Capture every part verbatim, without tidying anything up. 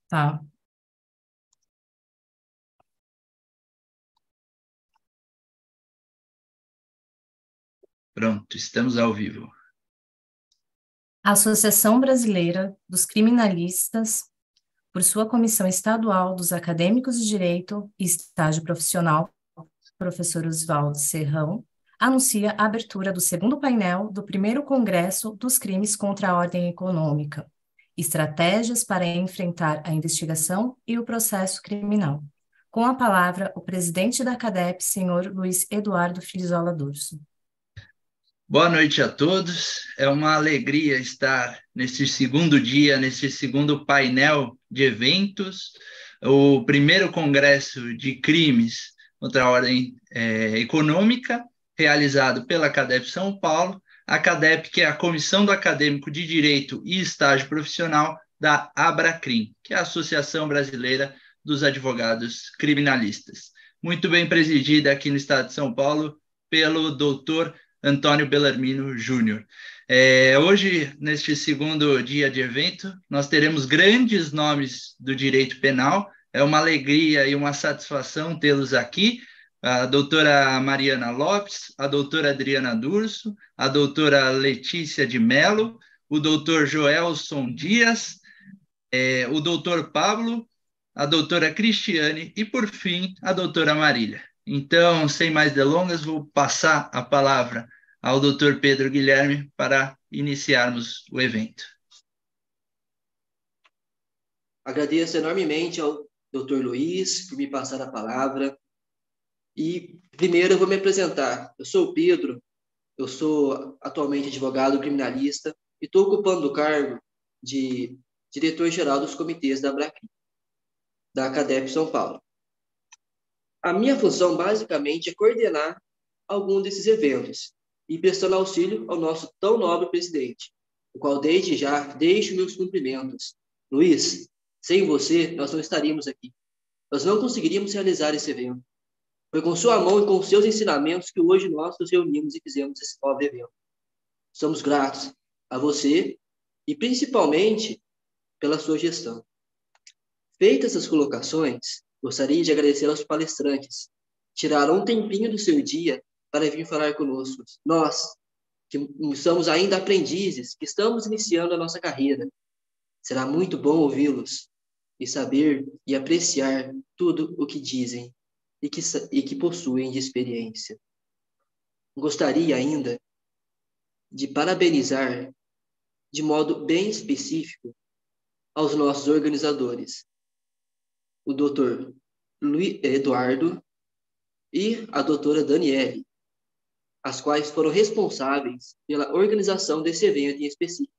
Tá. Pronto, estamos ao vivo. A Associação Brasileira dos Criminalistas, por sua Comissão Estadual dos Acadêmicos de Direito e Estágio Profissional, professor Oswaldo Serrão, anuncia a abertura do segundo painel do primeiro Congresso dos Crimes contra a Ordem Econômica, Estratégias para enfrentar a investigação e o processo criminal. Com a palavra, o presidente da CADEP, senhor Luiz Eduardo Frizola Durso. Boa noite a todos. É uma alegria estar neste segundo dia, neste segundo painel de eventos, o primeiro congresso de crimes contra a ordem é, econômica, realizado pela CADEP São Paulo, a CADEP, que é a Comissão do Acadêmico de Direito e Estágio Profissional da ABRACRIM, que é a Associação Brasileira dos Advogados Criminalistas. Muito bem presidida aqui no estado de São Paulo pelo doutor Antônio Bellarmino Júnior É, hoje, neste segundo dia de evento, nós teremos grandes nomes do direito penal. É uma alegria e uma satisfação tê-los aqui. A doutora Mariana Lopes, a doutora Adriana Durso, a doutora Letícia de Mello, o doutor Joelson Dias, é, o doutor Pablo, a doutora Cristiane e, por fim, a doutora Marília. Então, sem mais delongas, vou passar a palavra ao doutor Pedro Guilherme para iniciarmos o evento. Agradeço enormemente ao doutor Luiz por me passar a palavra. E primeiro eu vou me apresentar. Eu sou o Pedro, eu sou atualmente advogado criminalista e estou ocupando o cargo de diretor-geral dos comitês da ABRACRIM, da CADEP São Paulo. A minha função, basicamente, é coordenar algum desses eventos e prestando auxílio ao nosso tão nobre presidente, o qual, desde já, deixo meus cumprimentos. Luiz, sem você, nós não estaríamos aqui. Nós não conseguiríamos realizar esse evento. Foi com sua mão e com seus ensinamentos que hoje nós nos reunimos e fizemos esse nobre evento. Somos gratos a você e, principalmente, pela sua gestão. Feitas essas colocações, gostaria de agradecer aos palestrantes. Tiraram um tempinho do seu dia para vir falar conosco. Nós, que somos ainda aprendizes, que estamos iniciando a nossa carreira. Será muito bom ouvi-los e saber e apreciar tudo o que dizem e que, e que possuem de experiência. Gostaria ainda de parabenizar de modo bem específico aos nossos organizadores, o doutor Luiz Eduardo e a doutora Daniele, as quais foram responsáveis pela organização desse evento em específico.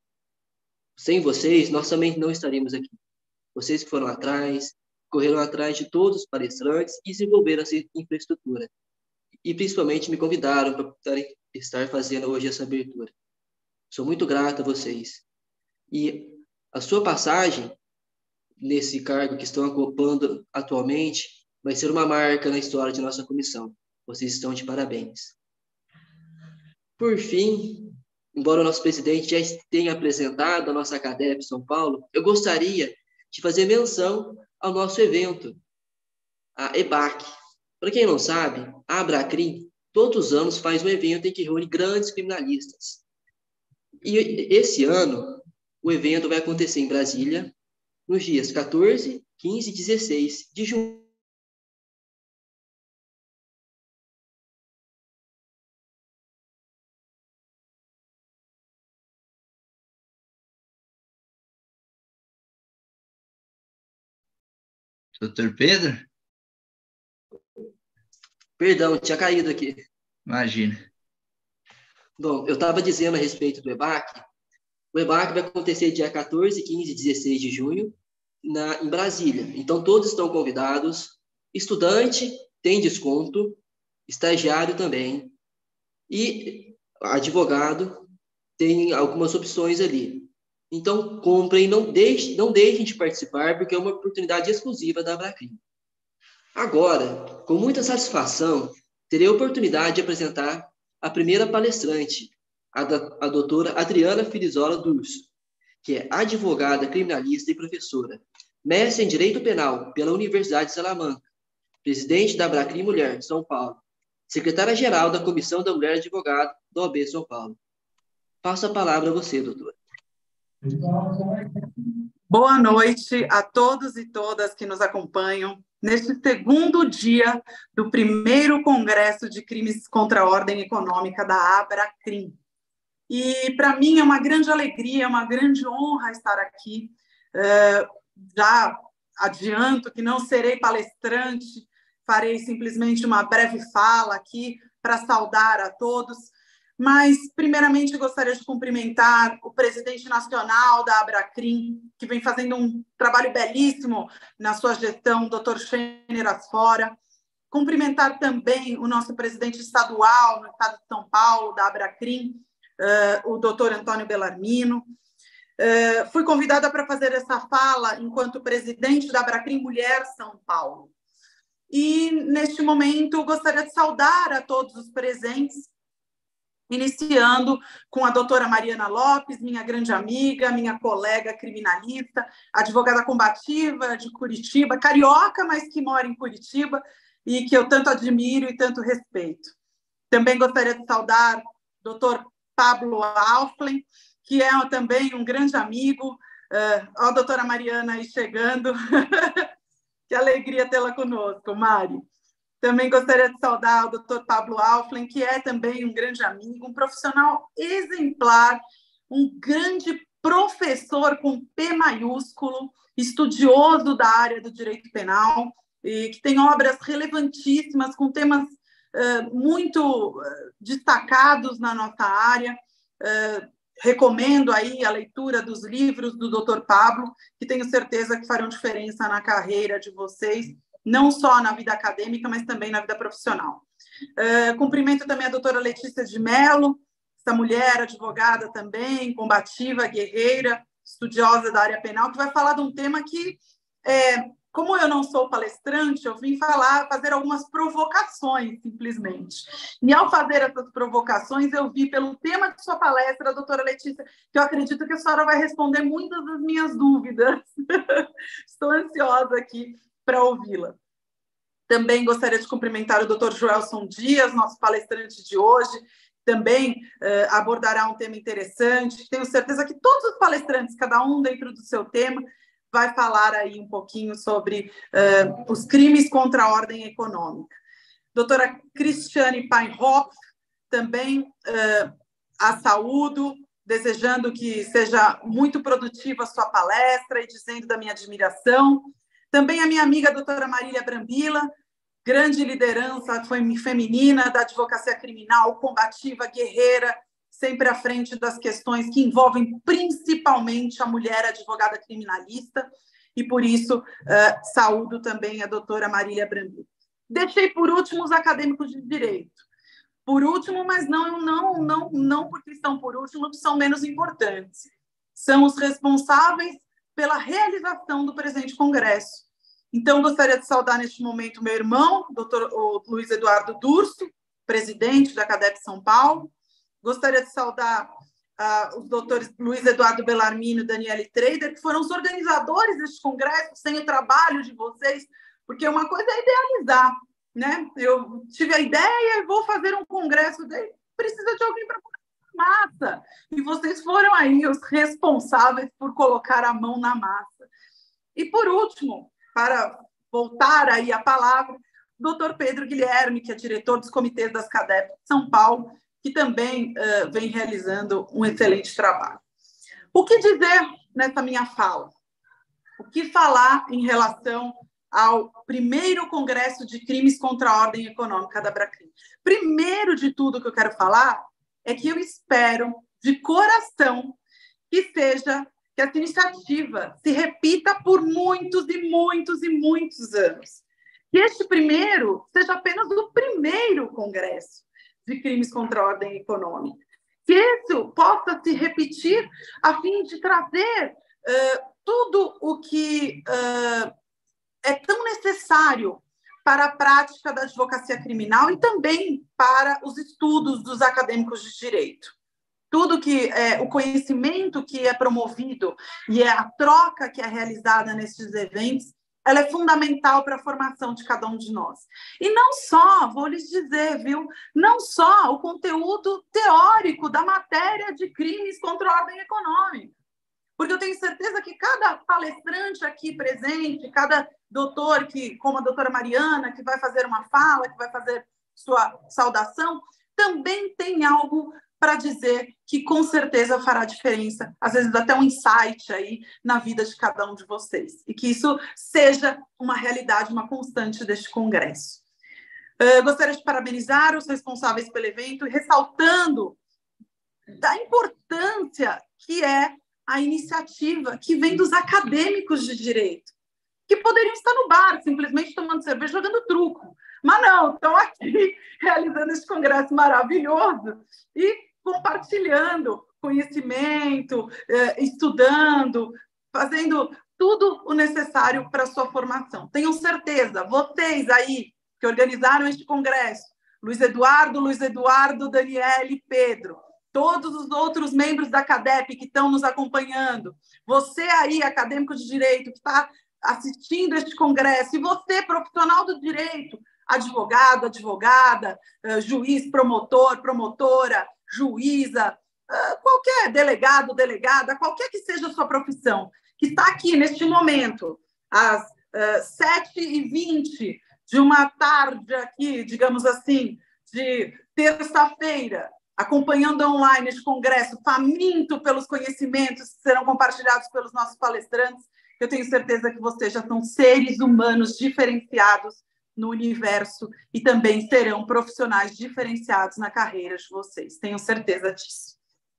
Sem vocês, nós também não estaríamos aqui. Vocês que foram atrás, correram atrás de todos os palestrantes e desenvolveram essa infraestrutura. E principalmente me convidaram para estar fazendo hoje essa abertura. Sou muito grato a vocês. E a sua passagem nesse cargo que estão ocupando atualmente vai ser uma marca na história de nossa comissão. Vocês estão de parabéns. Por fim, embora o nosso presidente já tenha apresentado a nossa CADEP São Paulo, eu gostaria de fazer menção ao nosso evento, a EBAC. Para quem não sabe, a ABRACRIM todos os anos faz um evento em que reúne grandes criminalistas. E esse ano, o evento vai acontecer em Brasília, nos dias quatorze, quinze e dezesseis de junho. doutor Pedro? Perdão, tinha caído aqui. Imagina. Bom, eu estava dizendo a respeito do EBAC. O EBAC vai acontecer dia quatorze, quinze e dezesseis de junho, na, em Brasília. Então, todos estão convidados. Estudante tem desconto, estagiário também. E advogado tem algumas opções ali. Então, comprem, não deixem, não deixem de participar, porque é uma oportunidade exclusiva da ABRACRIM. Agora, com muita satisfação, terei a oportunidade de apresentar a primeira palestrante, a, da, a doutora Adriana Frizola Durso, que é advogada, criminalista e professora, mestre em Direito Penal pela Universidade de Salamanca, presidente da Abracrim Mulher, São Paulo, secretária-geral da Comissão da Mulher Advogada da O A B São Paulo. Passo a palavra a você, doutora. Boa noite a todos e todas que nos acompanham neste segundo dia do primeiro Congresso de Crimes contra a Ordem Econômica da Abracrim. E, para mim, é uma grande alegria, uma grande honra estar aqui. Uh, já adianto que não serei palestrante, farei simplesmente uma breve fala aqui para saudar a todos. Mas, primeiramente, gostaria de cumprimentar o presidente nacional da Abracrim, que vem fazendo um trabalho belíssimo na sua gestão, doutor Scheiner Asfora. Cumprimentar também o nosso presidente estadual no estado de São Paulo, da Abracrim, uh, o doutor Antônio Bellarmino. Uh, fui convidada para fazer essa fala enquanto presidente da Abracrim Mulher São Paulo. E, neste momento, gostaria de saudar a todos os presentes, iniciando com a doutora Mariana Lopes, minha grande amiga, minha colega criminalista, advogada combativa de Curitiba, carioca, mas que mora em Curitiba e que eu tanto admiro e tanto respeito. Também gostaria de saudar o doutor Pablo Auflen, que é também um grande amigo. Uh, ó, a doutora Mariana aí chegando. Que alegria tê-la conosco, Mari. Também gostaria de saudar o doutor Pablo Auflen, que é também um grande amigo, um profissional exemplar, um grande professor com P maiúsculo, estudioso da área do direito penal, e que tem obras relevantíssimas, com temas uh, muito uh, destacados na nossa área. Uh, recomendo aí a leitura dos livros do doutor Pablo, que tenho certeza que farão diferença na carreira de vocês, não só na vida acadêmica, mas também na vida profissional. Uh, cumprimento também a doutora Letícia de Mello, essa mulher advogada também, combativa, guerreira, estudiosa da área penal, que vai falar de um tema que, é, como eu não sou palestrante, eu vim falar, fazer algumas provocações, simplesmente. E, ao fazer essas provocações, eu vi pelo tema de sua palestra, a doutora Letícia, que eu acredito que a senhora vai responder muitas das minhas dúvidas. Estou ansiosa aqui para ouvi-la. Também gostaria de cumprimentar o doutor Joelson Dias, nosso palestrante de hoje, também uh, abordará um tema interessante. Tenho certeza que todos os palestrantes, cada um dentro do seu tema, vai falar aí um pouquinho sobre uh, os crimes contra a ordem econômica. Doutora Cristiane Painhoff, também uh, a saúdo, desejando que seja muito produtiva a sua palestra e dizendo da minha admiração. Também a minha amiga doutora Marília Brambila, grande liderança feminina da advocacia criminal, combativa, guerreira, sempre à frente das questões que envolvem principalmente a mulher advogada criminalista, e por isso uh, saúdo também a doutora Marília Brambila. Deixei por último os acadêmicos de direito. Por último, mas não, não, não, não porque estão por último, são menos importantes. São os responsáveis pela realização do presente congresso. Então, gostaria de saudar neste momento meu irmão, doutor Luiz Eduardo Durso, presidente da CADEP São Paulo. Gostaria de saudar uh, os doutores Luiz Eduardo Bellarmino e Daniele Trader, que foram os organizadores deste congresso, sem o trabalho de vocês, porque uma coisa é idealizar, né? Eu tive a ideia e vou fazer um congresso, daí precisa de alguém para colocar a massa. E vocês foram aí os responsáveis por colocar a mão na massa. E, por último, para voltar aí a palavra, doutor Pedro Guilherme, que é diretor dos comitês das CADEP de São Paulo, que também uh, vem realizando um excelente trabalho. O que dizer nessa minha fala? O que falar em relação ao primeiro Congresso de Crimes contra a Ordem Econômica da Abracrim? Primeiro de tudo que eu quero falar é que eu espero, de coração, que seja que essa iniciativa se repita por muitos e muitos e muitos anos. Que este primeiro seja apenas o primeiro Congresso de Crimes contra a Ordem Econômica. Que isso possa se repetir a fim de trazer uh, tudo o que uh, é tão necessário para a prática da advocacia criminal e também para os estudos dos acadêmicos de direito. tudo que é o conhecimento que é promovido e é a troca que é realizada nesses eventos, ela é fundamental para a formação de cada um de nós. E não só, vou lhes dizer, viu, não só o conteúdo teórico da matéria de crimes contra a ordem econômica, porque eu tenho certeza que cada palestrante aqui presente, cada doutor, que, como a doutora Mariana, que vai fazer uma fala, que vai fazer sua saudação, também tem algo para dizer que com certeza fará diferença, às vezes até um insight aí na vida de cada um de vocês, e que isso seja uma realidade, uma constante deste congresso. Eu gostaria de parabenizar os responsáveis pelo evento, ressaltando da importância que é a iniciativa que vem dos acadêmicos de direito, que poderiam estar no bar, simplesmente tomando cerveja, jogando truco. Mas não, estão aqui realizando esse congresso maravilhoso e compartilhando conhecimento, estudando, fazendo tudo o necessário para a sua formação. Tenham certeza, vocês aí que organizaram este congresso, Luiz Eduardo, Luiz Eduardo, Daniele, Pedro, todos os outros membros da CADEP que estão nos acompanhando, você aí, acadêmico de direito, que está assistindo este congresso, e você, profissional do direito, advogado, advogada, juiz, promotor, promotora, juíza, qualquer delegado, delegada, qualquer que seja a sua profissão, que está aqui neste momento, às sete e vinte de uma tarde aqui, digamos assim, de terça-feira, acompanhando online este congresso, faminto pelos conhecimentos que serão compartilhados pelos nossos palestrantes, eu tenho certeza que vocês já são seres humanos diferenciados no universo e também serão profissionais diferenciados na carreira de vocês. Tenho certeza disso.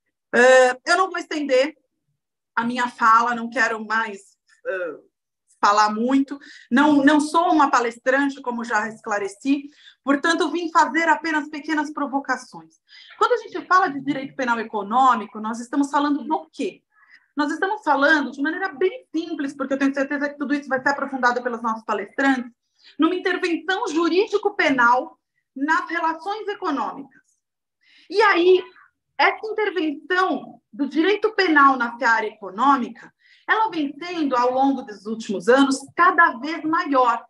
Uh, eu não vou estender a minha fala, não quero mais uh, falar muito. Não, não sou uma palestrante, como já esclareci, portanto, vim fazer apenas pequenas provocações. Quando a gente fala de direito penal econômico, nós estamos falando do quê? Nós estamos falando de maneira bem simples, porque eu tenho certeza que tudo isso vai ser aprofundado pelos nossos palestrantes, numa intervenção jurídico-penal nas relações econômicas. E aí, essa intervenção do direito penal na área econômica, ela vem sendo, ao longo dos últimos anos, cada vez maior.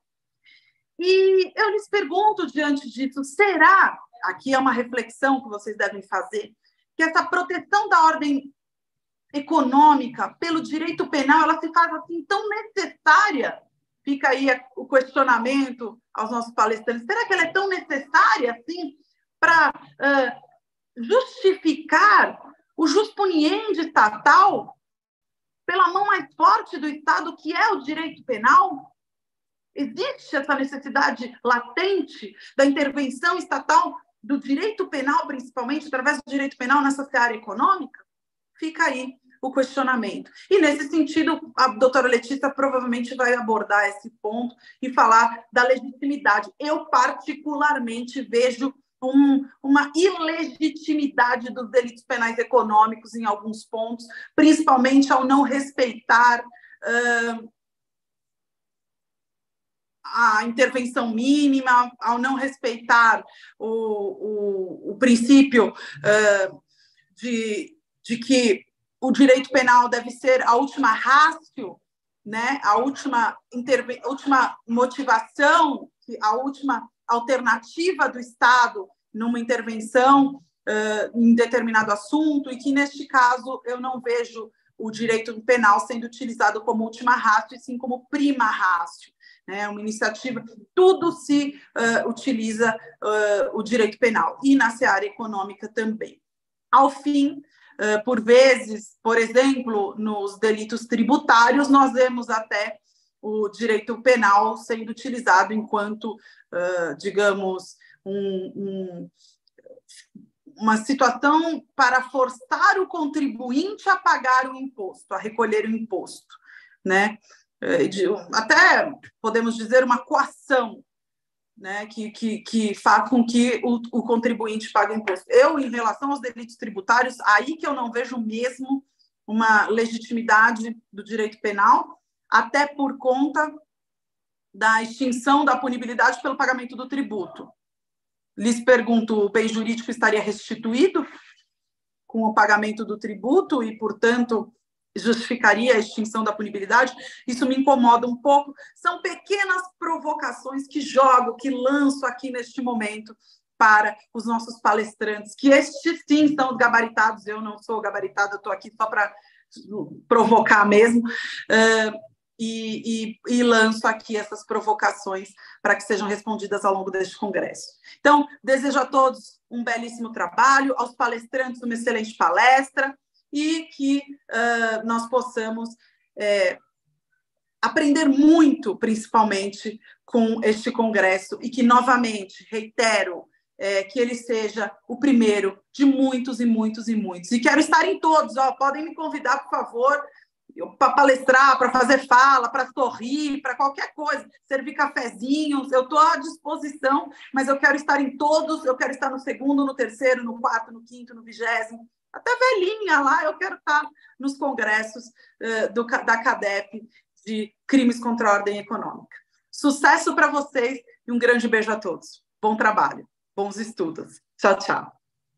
E eu lhes pergunto, diante disso, será, aqui é uma reflexão que vocês devem fazer, que essa proteção da ordem econômica pelo direito penal, ela se faz assim tão necessária? Fica aí o questionamento aos nossos palestrantes. Será que ela é tão necessária assim para uh, justificar o juspuniendi estatal pela mão mais forte do Estado, que é o direito penal? Existe essa necessidade latente da intervenção estatal do direito penal, principalmente através do direito penal nessa área econômica? Fica aí o questionamento. E, nesse sentido, a doutora Letícia provavelmente vai abordar esse ponto e falar da legitimidade. Eu, particularmente, vejo um, uma ilegitimidade dos delitos penais econômicos em alguns pontos, principalmente ao não respeitar uh, a intervenção mínima, ao não respeitar o, o, o princípio uh, de, de que o direito penal deve ser a última ratio, né? A última, interve... última motivação, a última alternativa do Estado numa intervenção uh, em determinado assunto, e que, neste caso, eu não vejo o direito penal sendo utilizado como última ratio, e sim como prima ratio. Né? Uma iniciativa, tudo se uh, utiliza uh, o direito penal, e na seara econômica também. Ao fim, Uh, por vezes, por exemplo, nos delitos tributários, nós vemos até o direito penal sendo utilizado enquanto, uh, digamos, um, um, uma situação para forçar o contribuinte a pagar o imposto, a recolher o imposto, né? De, até, podemos dizer, uma coação, né, que, que, que faz com que o, o contribuinte pague imposto. Eu, em relação aos delitos tributários, aí que eu não vejo mesmo uma legitimidade do direito penal, até por conta da extinção da punibilidade pelo pagamento do tributo. Lhes pergunto, o bem jurídico estaria restituído? com o pagamento do tributo e, portanto, justificaria a extinção da punibilidade, isso me incomoda um pouco. São pequenas provocações que jogo, que lanço aqui neste momento para os nossos palestrantes, que estes sim são gabaritados, eu não sou gabaritada, estou aqui só para provocar mesmo, uh, e, e, e lanço aqui essas provocações para que sejam respondidas ao longo deste congresso. Então, desejo a todos um belíssimo trabalho, aos palestrantes uma excelente palestra, e que uh, nós possamos é, aprender muito, principalmente, com este congresso, e que, novamente, reitero, é, que ele seja o primeiro de muitos e muitos e muitos. E quero estar em todos, ó, podem me convidar, por favor, para palestrar, para fazer fala, para sorrir, para qualquer coisa, servir cafezinhos, eu estou à disposição, mas eu quero estar em todos, eu quero estar no segundo, no terceiro, no quarto, no quinto, no vigésimo, até velhinha lá, eu quero estar nos congressos uh, do, da CADEP de crimes contra a ordem econômica. Sucesso para vocês e um grande beijo a todos. Bom trabalho, bons estudos. Tchau, tchau.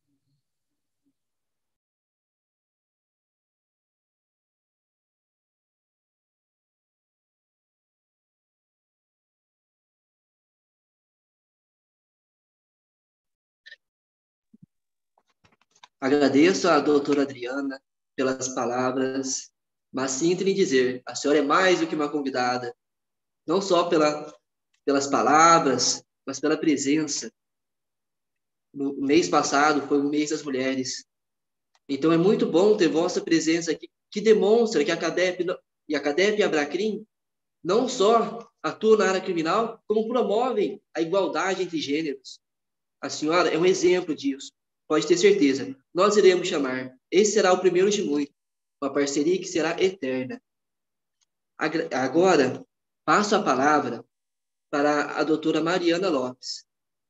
Agradeço à doutora Adriana pelas palavras, mas sinto lhe dizer, a senhora é mais do que uma convidada, não só pela, pelas palavras, mas pela presença. No mês passado foi o mês das mulheres, então é muito bom ter vossa presença aqui, que demonstra que a CADEP e a CADEP e a Abracrim não só atuam na área criminal, como promovem a igualdade entre gêneros. A senhora é um exemplo disso. Pode ter certeza, nós iremos chamar. Esse será o primeiro de muito, uma parceria que será eterna. Agora, passo a palavra para a doutora Mariana Lopes.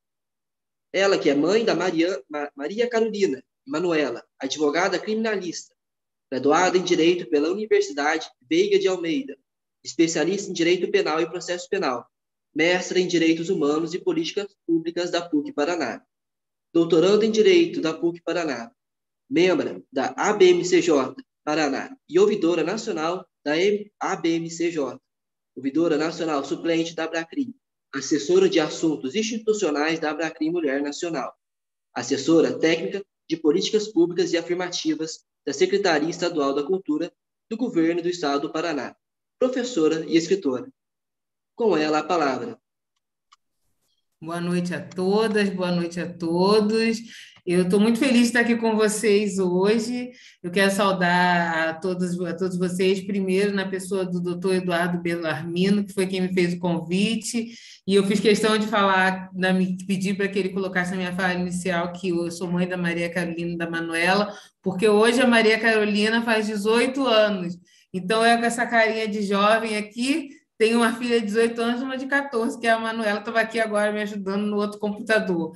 Ela que é mãe da Maria, Maria Carolina Manuela, advogada criminalista, graduada em Direito pela Universidade Veiga de Almeida, especialista em Direito Penal e Processo Penal, mestra em Direitos Humanos e Políticas Públicas da P U C Paraná, doutorando em Direito da P U C Paraná, membro da A B M C J Paraná e ouvidora nacional da A B M C J, ouvidora nacional suplente da Abracrim, assessora de assuntos institucionais da Abracrim Mulher Nacional, assessora técnica de políticas públicas e afirmativas da Secretaria Estadual da Cultura do Governo do Estado do Paraná, professora e escritora. Com ela a palavra. Boa noite a todas, boa noite a todos. Eu estou muito feliz de estar aqui com vocês hoje. Eu quero saudar a todos, a todos vocês, primeiro na pessoa do doutor Eduardo Bellarmino, que foi quem me fez o convite, e eu fiz questão de falar, de pedir para que ele colocasse na minha fala inicial que eu sou mãe da Maria Carolina e da Manuela, porque hoje a Maria Carolina faz dezoito anos. Então, eu com essa carinha de jovem aqui, tenho uma filha de dezoito anos e uma de quatorze, que é a Manuela, estava aqui agora me ajudando no outro computador.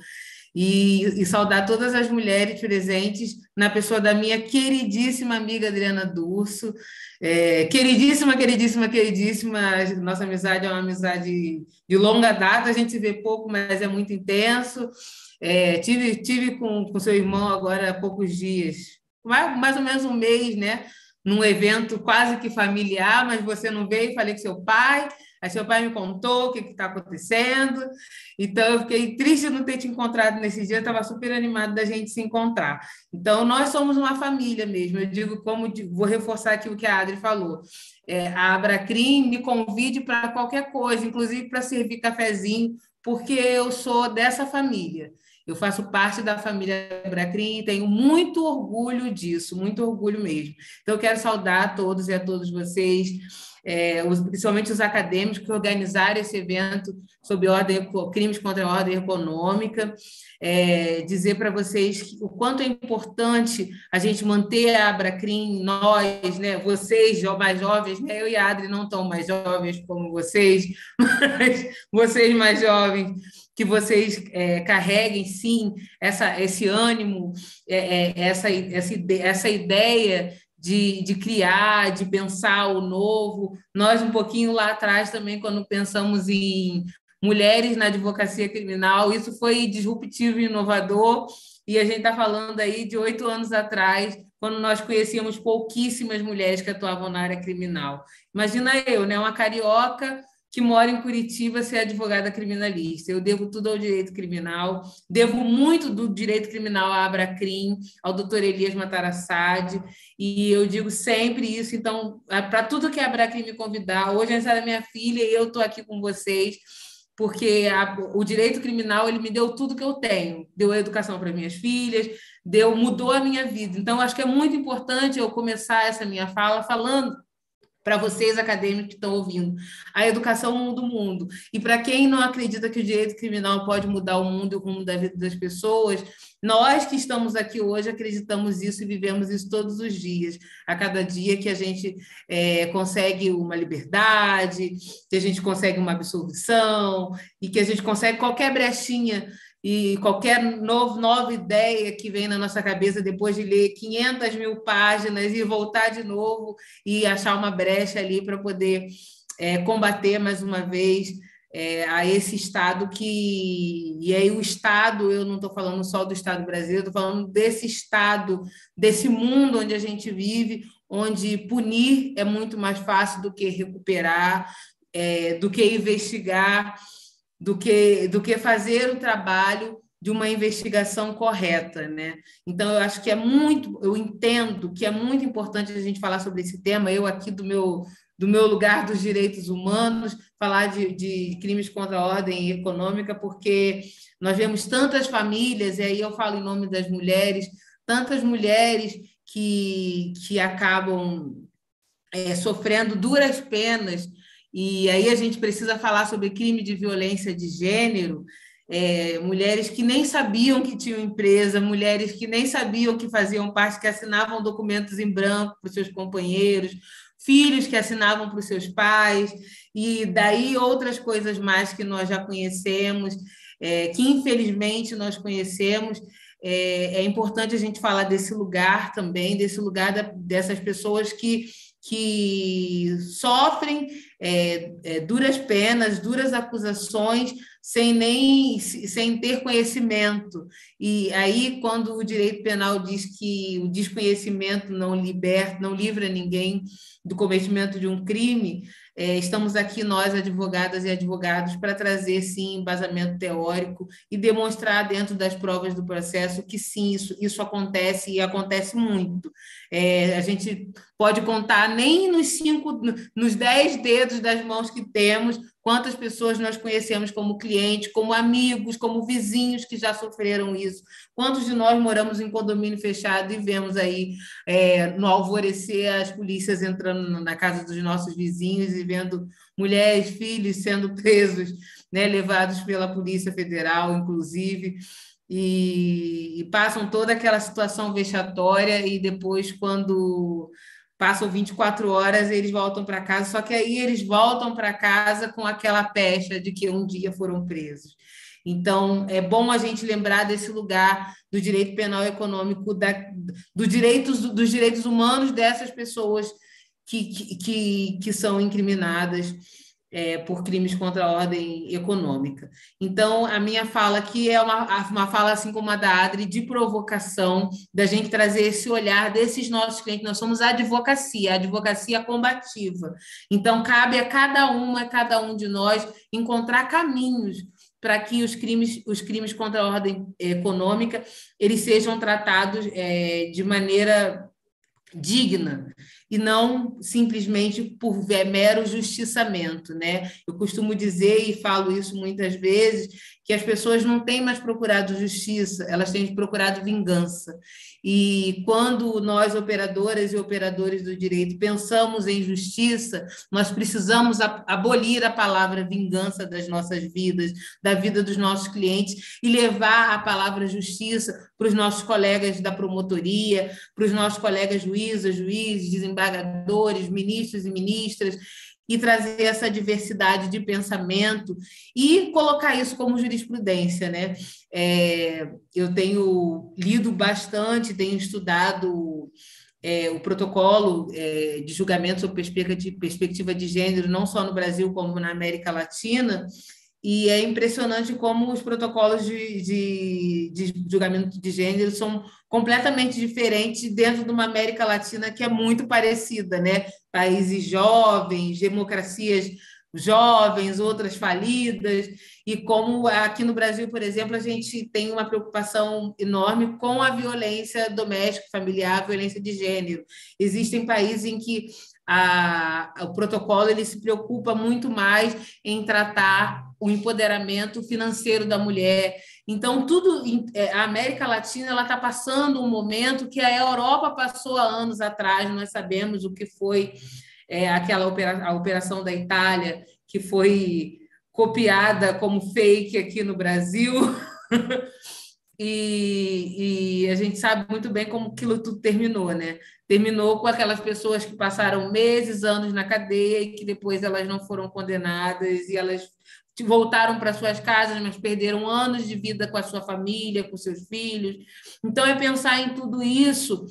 E, e saudar todas as mulheres presentes na pessoa da minha queridíssima amiga Adriana Durso. É, queridíssima, queridíssima, queridíssima, nossa amizade é uma amizade de longa data, a gente se vê pouco, mas é muito intenso. É, tive tive com, com seu irmão agora há poucos dias, mais, mais ou menos um mês, né? Num evento quase que familiar, mas você não veio, falei com seu pai, aí seu pai me contou o que está acontecendo, então eu fiquei triste de não ter te encontrado nesse dia, estava super animado da gente se encontrar. Então, nós somos uma família mesmo, eu digo, como vou reforçar aqui o que a Adri falou, é, a Abracrim me convide para qualquer coisa, inclusive para servir cafezinho, porque eu sou dessa família. Eu faço parte da família Abracrim e tenho muito orgulho disso, muito orgulho mesmo. Então, eu quero saudar a todos e a todas vocês, é, os, principalmente os acadêmicos que organizaram esse evento sobre ordem, crimes contra a ordem econômica, é, dizer para vocês que, o quanto é importante a gente manter a Abracrim, nós, né, vocês mais jovens, né, eu e a Adri não tão mais jovens como vocês, mas vocês mais jovens, que vocês é, carreguem, sim, essa, esse ânimo, é, é, essa, essa, ideia, essa ideia de, de criar, de pensar o novo. Nós, um pouquinho lá atrás também, quando pensamos em mulheres na advocacia criminal, isso foi disruptivo e inovador, e a gente está falando aí de oito anos atrás, quando nós conhecíamos pouquíssimas mulheres que atuavam na área criminal. Imagina eu, né, uma carioca que mora em Curitiba, ser advogada criminalista. Eu devo tudo ao direito criminal, devo muito do direito criminal à Abracrim, ao doutor Elias Matarassade, e eu digo sempre isso. Então, para tudo que a Abracrim me convidar, hoje é a da minha filha e eu estou aqui com vocês, porque a, o direito criminal ele me deu tudo que eu tenho, deu a educação para minhas filhas, deu, mudou a minha vida. Então, acho que é muito importante eu começar essa minha fala falando para vocês, acadêmicos que estão ouvindo, a educação muda o mundo. E para quem não acredita que o direito criminal pode mudar o mundo e o rumo da vida das pessoas, nós que estamos aqui hoje acreditamos isso e vivemos isso todos os dias. A cada dia que a gente é, consegue uma liberdade, que a gente consegue uma absolvição e que a gente consegue qualquer brechinha e qualquer novo, nova ideia que vem na nossa cabeça depois de ler quinhentas mil páginas e voltar de novo e achar uma brecha ali para poder é, combater mais uma vez é, a esse Estado que... E aí o Estado, eu não estou falando só do Estado brasileiro, estou falando desse Estado, desse mundo onde a gente vive, onde punir é muito mais fácil do que recuperar, é, do que investigar, do que, do que fazer o trabalho de uma investigação correta, né? Então, eu acho que é muito, eu entendo que é muito importante a gente falar sobre esse tema, eu aqui do meu, do meu lugar dos direitos humanos, falar de, de crimes contra a ordem econômica, porque nós vemos tantas famílias, e aí eu falo em nome das mulheres, tantas mulheres que, que acabam é, sofrendo duras penas. E aí a gente precisa falar sobre crime de violência de gênero, é, mulheres que nem sabiam que tinham empresa, mulheres que nem sabiam que faziam parte, que assinavam documentos em branco para os seus companheiros, filhos que assinavam para os seus pais, e daí outras coisas mais que nós já conhecemos, é, que infelizmente nós conhecemos. É, é importante a gente falar desse lugar também, desse lugar da, dessas pessoas que que sofrem é, é, duras penas, duras acusações, sem nem sem ter conhecimento. E aí, quando o direito penal diz que o desconhecimento não liberta, não livra ninguém do cometimento de um crime, é, estamos aqui nós, advogadas e advogados, para trazer, sim, embasamento teórico e demonstrar dentro das provas do processo que, sim, isso, isso acontece e acontece muito. É, a gente pode contar nem nos cinco, nos dez dedos das mãos que temos, quantas pessoas nós conhecemos como clientes, como amigos, como vizinhos que já sofreram isso. Quantos de nós moramos em condomínio fechado e vemos aí, é, no alvorecer, as polícias entrando na casa dos nossos vizinhos e vendo mulheres, filhos sendo presos, né, levados pela Polícia Federal, inclusive, e, e passam toda aquela situação vexatória e depois, quando passam vinte e quatro horas, eles voltam para casa, só que aí eles voltam para casa com aquela pecha de que um dia foram presos. Então, é bom a gente lembrar desse lugar do direito penal econômico, da, do direitos, dos direitos humanos dessas pessoas que, que, que, que são incriminadas é, por crimes contra a ordem econômica. Então, a minha fala aqui é uma, uma fala, assim como a da Adri, de provocação, da gente trazer esse olhar desses nossos clientes. Nós somos a advocacia, a advocacia combativa. Então, cabe a cada uma, a cada um de nós, encontrar caminhos para que os crimes, os crimes contra a ordem econômica eles sejam tratados é, de maneira digna e não simplesmente por mero justiçamento, né? Eu costumo dizer, e falo isso muitas vezes, que as pessoas não têm mais procurado justiça, elas têm procurado vingança. E quando nós, operadoras e operadores do direito, pensamos em justiça, nós precisamos abolir a palavra vingança das nossas vidas, da vida dos nossos clientes, e levar a palavra justiça para os nossos colegas da promotoria, para os nossos colegas juízes, juízes, desembargadores, ministros e ministras, e trazer essa diversidade de pensamento e colocar isso como jurisprudência, né? É, eu tenho lido bastante, tenho estudado é, o protocolo é, de julgamento sob perspectiva de, perspectiva de gênero, não só no Brasil, como na América Latina, e é impressionante como os protocolos de, de, de julgamento de gênero são completamente diferentes dentro de uma América Latina que é muito parecida, né? Países jovens, democracias jovens, outras falidas, e como aqui no Brasil, por exemplo, a gente tem uma preocupação enorme com a violência doméstica, familiar, a violência de gênero. Existem países em que a, o protocolo ele se preocupa muito mais em tratar o empoderamento financeiro da mulher. Então, tudo a América Latina ela está passando um momento que a Europa passou há anos atrás. Nós sabemos o que foi é, aquela opera, a operação da Itália, que foi copiada como fake aqui no Brasil. E, e a gente sabe muito bem como aquilo tudo terminou, né? Terminou com aquelas pessoas que passaram meses, anos na cadeia e que depois elas não foram condenadas e elas voltaram para suas casas, mas perderam anos de vida com a sua família, com seus filhos. Então, é pensar em tudo isso,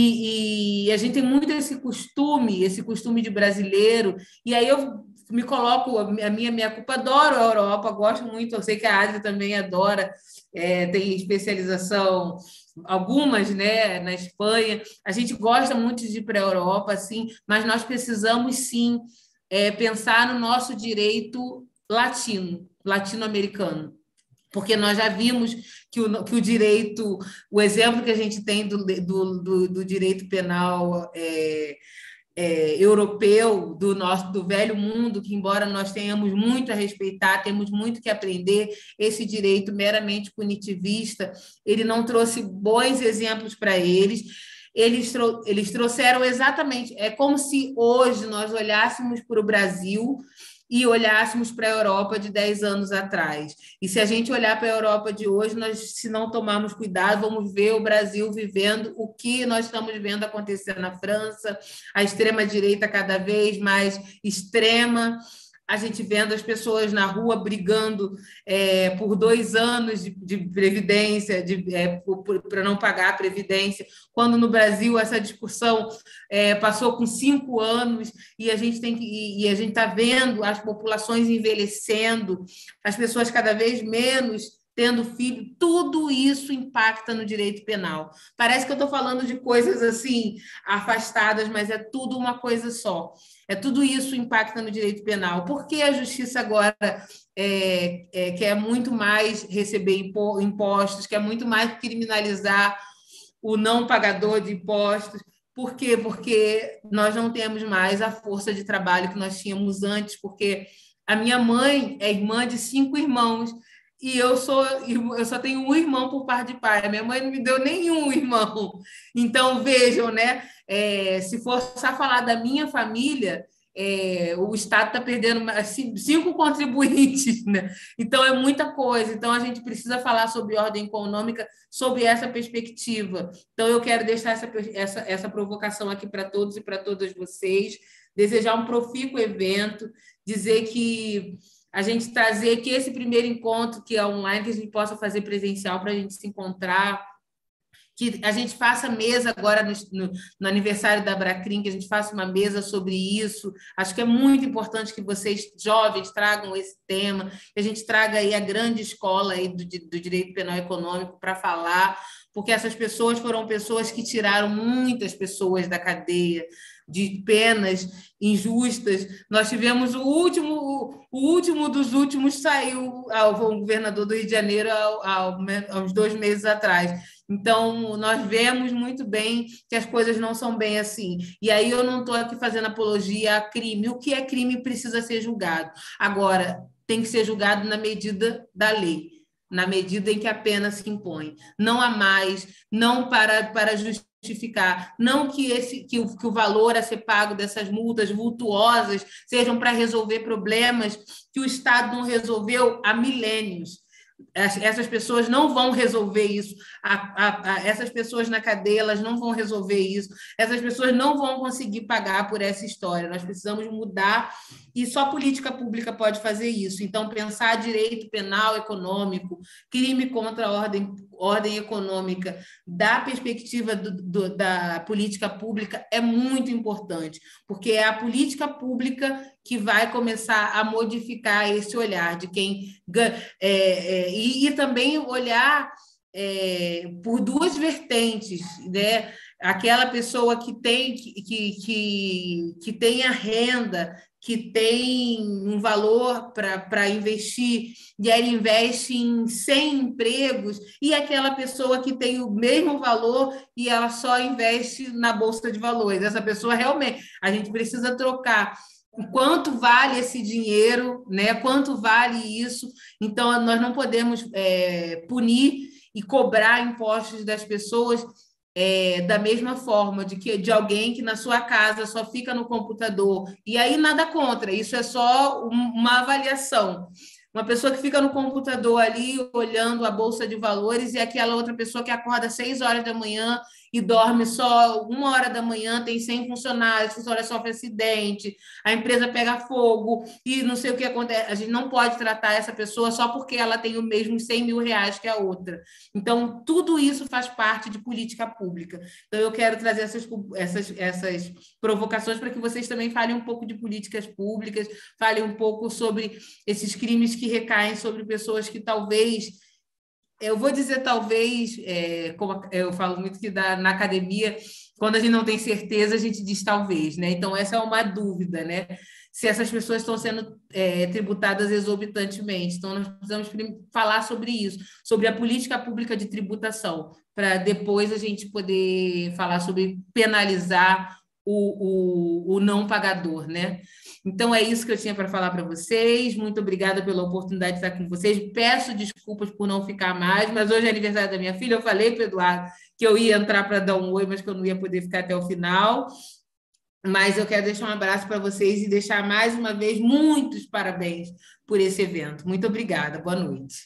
e, e a gente tem muito esse costume, esse costume de brasileiro, e aí eu me coloco, a minha, minha culpa, adoro a Europa, gosto muito, eu sei que a Ásia também adora, é, tem especialização, algumas, né, na Espanha, a gente gosta muito de ir para a Europa, assim, mas nós precisamos, sim, é, pensar no nosso direito latino, latino-americano, porque nós já vimos que o, que o direito, o exemplo que a gente tem do, do, do, do direito penal é, é, europeu, do nosso do velho mundo, que embora nós tenhamos muito a respeitar, temos muito que aprender, esse direito meramente punitivista, ele não trouxe bons exemplos para eles. Eles, trou eles trouxeram exatamente, é como se hoje nós olhássemos para o Brasil e olhássemos para a Europa de dez anos atrás. E se a gente olhar para a Europa de hoje, nós, se não tomarmos cuidado, vamos ver o Brasil vivendo o que nós estamos vendo acontecer na França, a extrema-direita cada vez mais extrema, a gente vendo as pessoas na rua brigando é, por dois anos de, de previdência, de, é, para não pagar a previdência, quando no Brasil essa discussão é, passou com cinco anos e a gente tem que, e, e a gente está vendo as populações envelhecendo, as pessoas cada vez menos tendo filho, tudo isso impacta no direito penal. Parece que eu estou falando de coisas assim afastadas, mas é tudo uma coisa só. É tudo isso impacta no direito penal. Por que a justiça agora é, é, quer muito mais receber impostos, quer muito mais criminalizar o não pagador de impostos? Por quê? Porque nós não temos mais a força de trabalho que nós tínhamos antes, porque a minha mãe é irmã de cinco irmãos, e eu sou eu só tenho um irmão por parte de pai. A minha mãe não me deu nenhum irmão. Então, vejam, né? É, se for só falar da minha família, é, o Estado está perdendo cinco contribuintes, né? Então, é muita coisa. Então, a gente precisa falar sobre ordem econômica, sobre essa perspectiva. Então, eu quero deixar essa, essa, essa provocação aqui para todos e para todas vocês, desejar um profícuo evento, dizer que a gente trazer que esse primeiro encontro, que é online, que a gente possa fazer presencial para a gente se encontrar, que a gente faça mesa agora no, no, no aniversário da Abracrim, que a gente faça uma mesa sobre isso. Acho que é muito importante que vocês, jovens, tragam esse tema, que a gente traga aí a grande escola aí do, do direito penal econômico para falar, porque essas pessoas foram pessoas que tiraram muitas pessoas da cadeia, de penas injustas. Nós tivemos o último, o último dos últimos saiu ao governador do Rio de Janeiro há uns dois meses atrás. Então, nós vemos muito bem que as coisas não são bem assim. E aí eu não estou aqui fazendo apologia a crime. O que é crime precisa ser julgado. Agora, tem que ser julgado na medida da lei, na medida em que a pena se impõe. Não há mais, não para, para justificar, não que, esse, que, o, que o valor a ser pago dessas multas vultuosas sejam para resolver problemas que o Estado não resolveu há milênios. Essas pessoas não vão resolver isso, a, a, a, essas pessoas na cadeia elas não vão resolver isso, essas pessoas não vão conseguir pagar por essa história. Nós precisamos mudar e só política pública pode fazer isso. Então, pensar direito penal econômico, crime contra a ordem, ordem econômica, da perspectiva do, do, da política pública é muito importante, porque é a política pública que vai começar a modificar esse olhar de quem é, é, e, e também olhar é, por duas vertentes, né? Aquela pessoa que tem que, que, que tem a renda, que tem um valor para investir, e ela investe em cem empregos, e aquela pessoa que tem o mesmo valor e ela só investe na Bolsa de Valores. Essa pessoa realmente, a gente precisa trocar quanto vale esse dinheiro, né? Quanto vale isso. Então, nós não podemos é, punir e cobrar impostos das pessoas É, da mesma forma de que de alguém que na sua casa só fica no computador, e aí nada contra, isso é só um, uma avaliação. Uma pessoa que fica no computador ali olhando a Bolsa de Valores e aquela outra pessoa que acorda às seis horas da manhã e dorme só uma hora da manhã, tem cem funcionários, funcionário sofre acidente, a empresa pega fogo e não sei o que acontece. A gente não pode tratar essa pessoa só porque ela tem o mesmo cem mil reais que a outra. Então, tudo isso faz parte de política pública. Então, eu quero trazer essas, essas, essas provocações para que vocês também falem um pouco de políticas públicas, falem um pouco sobre esses crimes que recaem sobre pessoas que talvez... Eu vou dizer talvez, é, como eu falo muito que da, na academia, quando a gente não tem certeza, a gente diz talvez, né? Então, essa é uma dúvida, né? Se essas pessoas estão sendo é, tributadas exorbitantemente. Então, nós precisamos falar sobre isso, sobre a política pública de tributação, para depois a gente poder falar sobre penalizar o, o, o não pagador, né? Então, é isso que eu tinha para falar para vocês. Muito obrigada pela oportunidade de estar com vocês. Peço desculpas por não ficar mais, mas hoje é aniversário da minha filha. Eu falei para o Eduardo que eu ia entrar para dar um oi, mas que eu não ia poder ficar até o final. Mas eu quero deixar um abraço para vocês e deixar mais uma vez muitos parabéns por esse evento. Muito obrigada. Boa noite.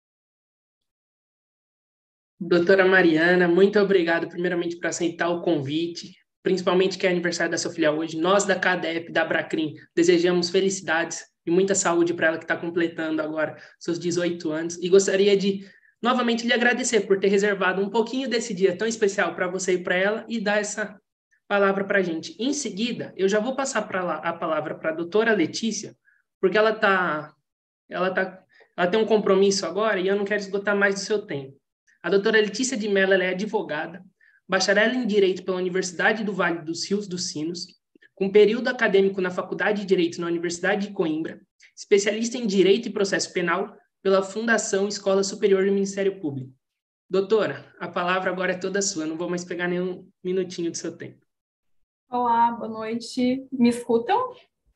Doutora Mariana, muito obrigado, primeiramente, por aceitar o convite, principalmente que é aniversário da sua filha hoje. Nós, da CADEP, da Abracrim, desejamos felicidades e muita saúde para ela que está completando agora seus dezoito anos. E gostaria de, novamente, lhe agradecer por ter reservado um pouquinho desse dia tão especial para você e para ela e dar essa palavra para a gente. Em seguida, eu já vou passar pra lá, a palavra para a doutora Letícia, porque ela, tá, ela, tá, ela tem um compromisso agora e eu não quero esgotar mais do seu tempo. A doutora Letícia de Mello ela é advogada, bacharel em Direito pela Universidade do Vale dos Rios dos Sinos, com período acadêmico na Faculdade de Direito na Universidade de Coimbra, especialista em Direito e Processo Penal pela Fundação Escola Superior do Ministério Público. Doutora, a palavra agora é toda sua, não vou mais pegar nenhum minutinho do seu tempo. Olá, boa noite. Me escutam?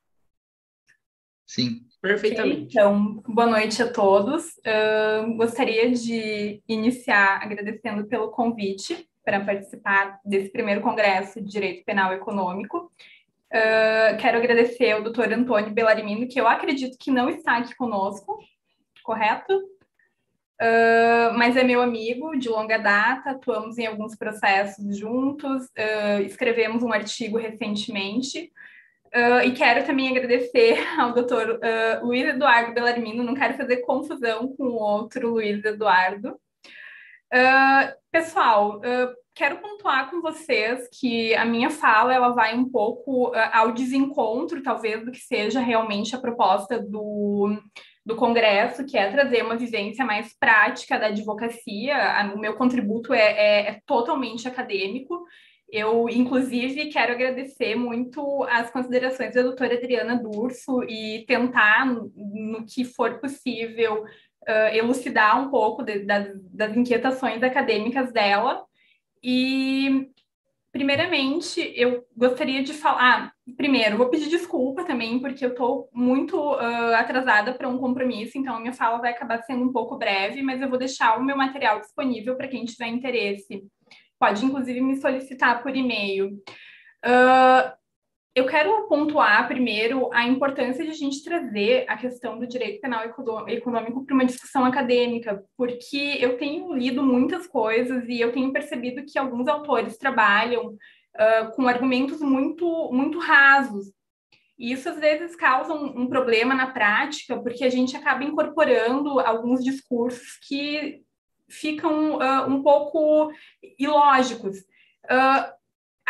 Sim. Perfeitamente. Okay, então, boa noite a todos. Uh, gostaria de iniciar agradecendo pelo convite para participar desse primeiro congresso de Direito Penal Econômico. Uh, quero agradecer ao doutor Antônio Bellarmino, que eu acredito que não está aqui conosco, correto? Uh, mas é meu amigo de longa data, atuamos em alguns processos juntos, uh, escrevemos um artigo recentemente. Uh, e quero também agradecer ao doutor uh, Luiz Eduardo Bellarmino, não quero fazer confusão com o outro Luiz Eduardo. Uh, pessoal, uh, quero pontuar com vocês que a minha fala ela vai um pouco uh, ao desencontro, talvez, do que seja realmente a proposta do, do Congresso, que é trazer uma vivência mais prática da advocacia. O meu contributo é, é, é totalmente acadêmico. Eu, inclusive, quero agradecer muito as considerações da doutora Adriana Durso e tentar, no, no que for possível, uh, elucidar um pouco de, das, das inquietações acadêmicas dela. E, primeiramente, eu gostaria de falar... Ah, primeiro, vou pedir desculpa também, porque eu estou muito uh, atrasada para um compromisso, então a minha fala vai acabar sendo um pouco breve, mas eu vou deixar o meu material disponível para quem tiver interesse. Pode, inclusive, me solicitar por e-mail. Uh, eu quero pontuar, primeiro, a importância de a gente trazer a questão do direito penal econômico para uma discussão acadêmica, porque eu tenho lido muitas coisas e eu tenho percebido que alguns autores trabalham uh, com argumentos muito, muito rasos. E isso, às vezes, causa um, um problema na prática, porque a gente acaba incorporando alguns discursos que ficam uh, um pouco ilógicos. Uh,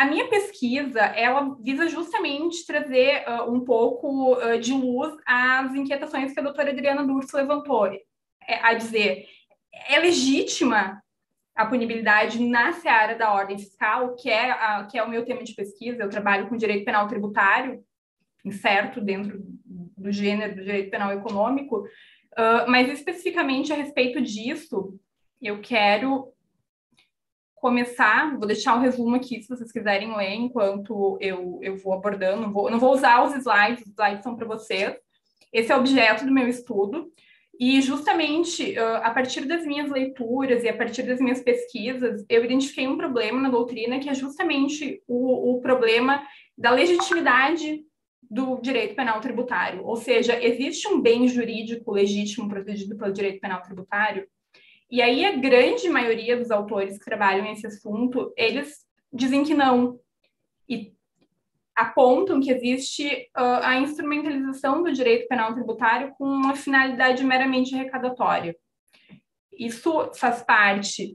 a minha pesquisa, ela visa justamente trazer uh, um pouco uh, de luz às inquietações que a doutora Adriana D'Urso levantou, é, a dizer, é legítima a punibilidade na seara da ordem fiscal, que é, a, que é o meu tema de pesquisa. Eu trabalho com direito penal tributário, incerto dentro do gênero do direito penal econômico, uh, mas especificamente a respeito disso, eu quero começar, vou deixar um resumo aqui, se vocês quiserem ler, enquanto eu, eu vou abordando, não vou, não vou usar os slides, os slides são para vocês. Esse é o objeto do meu estudo, e justamente uh, a partir das minhas leituras e a partir das minhas pesquisas, eu identifiquei um problema na doutrina, que é justamente o, o problema da legitimidade do direito penal tributário, ou seja, existe um bem jurídico legítimo protegido pelo direito penal tributário. E aí a grande maioria dos autores que trabalham nesse assunto, eles dizem que não. E apontam que existe uh, a instrumentalização do direito penal tributário com uma finalidade meramente arrecadatória. Isso faz parte...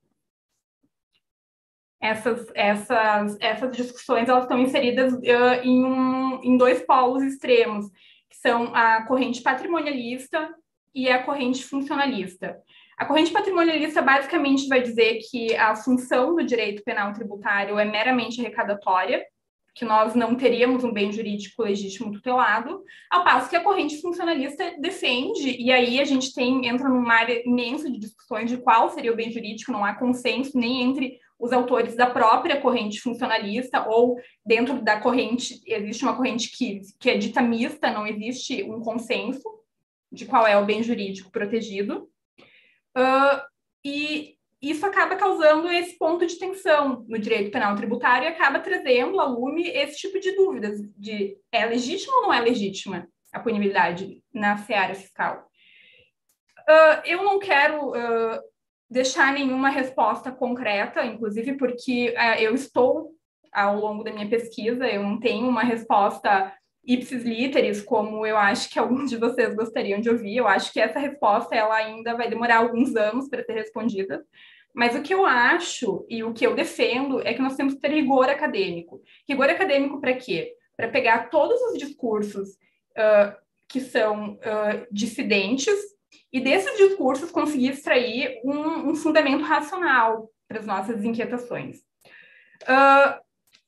Essas, essas, essas discussões, elas estão inseridas uh, em, um, em dois polos extremos, que são a corrente patrimonialista e a corrente funcionalista. A corrente patrimonialista basicamente vai dizer que a função do direito penal tributário é meramente arrecadatória, que nós não teríamos um bem jurídico legítimo tutelado, ao passo que a corrente funcionalista defende, e aí a gente tem, entra numa área imensa de discussões de qual seria o bem jurídico, não há consenso nem entre os autores da própria corrente funcionalista, ou dentro da corrente, existe uma corrente que, que é dita mista, não existe um consenso de qual é o bem jurídico protegido. Uh, e isso acaba causando esse ponto de tensão no direito penal tributário e acaba trazendo a lume esse tipo de dúvidas de é legítima ou não é legítima a punibilidade na seara fiscal. Uh, eu não quero uh, deixar nenhuma resposta concreta, inclusive porque uh, eu estou, ao longo da minha pesquisa, eu não tenho uma resposta ipsis literis, como eu acho que alguns de vocês gostariam de ouvir. Eu acho que essa resposta ela ainda vai demorar alguns anos para ser respondida. Mas o que eu acho e o que eu defendo é que nós temos que ter rigor acadêmico. Rigor acadêmico para quê? Para pegar todos os discursos uh, que são uh, dissidentes e desses discursos conseguir extrair um, um fundamento racional para as nossas inquietações. Uh,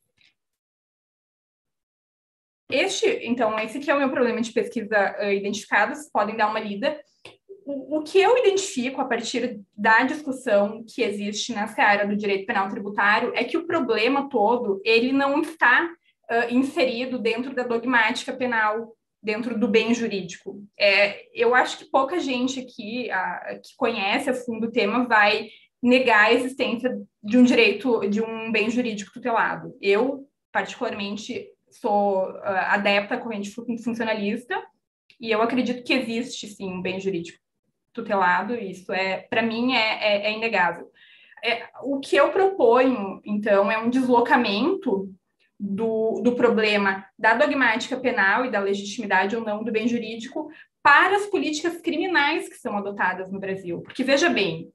Este, então, esse que é o meu problema de pesquisa uh, identificado, vocês podem dar uma lida. O, o que eu identifico a partir da discussão que existe na seara do direito penal tributário é que o problema todo, ele não está uh, inserido dentro da dogmática penal, dentro do bem jurídico. É, eu acho que pouca gente aqui a, que conhece a fundo o tema vai negar a existência de um direito, de um bem jurídico tutelado. Eu, particularmente, sou uh, adepta à corrente funcionalista e eu acredito que existe, sim, um bem jurídico tutelado, e isso, é, para mim, é, é, é inegável. É, o que eu proponho, então, é um deslocamento do, do problema da dogmática penal e da legitimidade ou não do bem jurídico para as políticas criminais que são adotadas no Brasil. Porque, veja bem,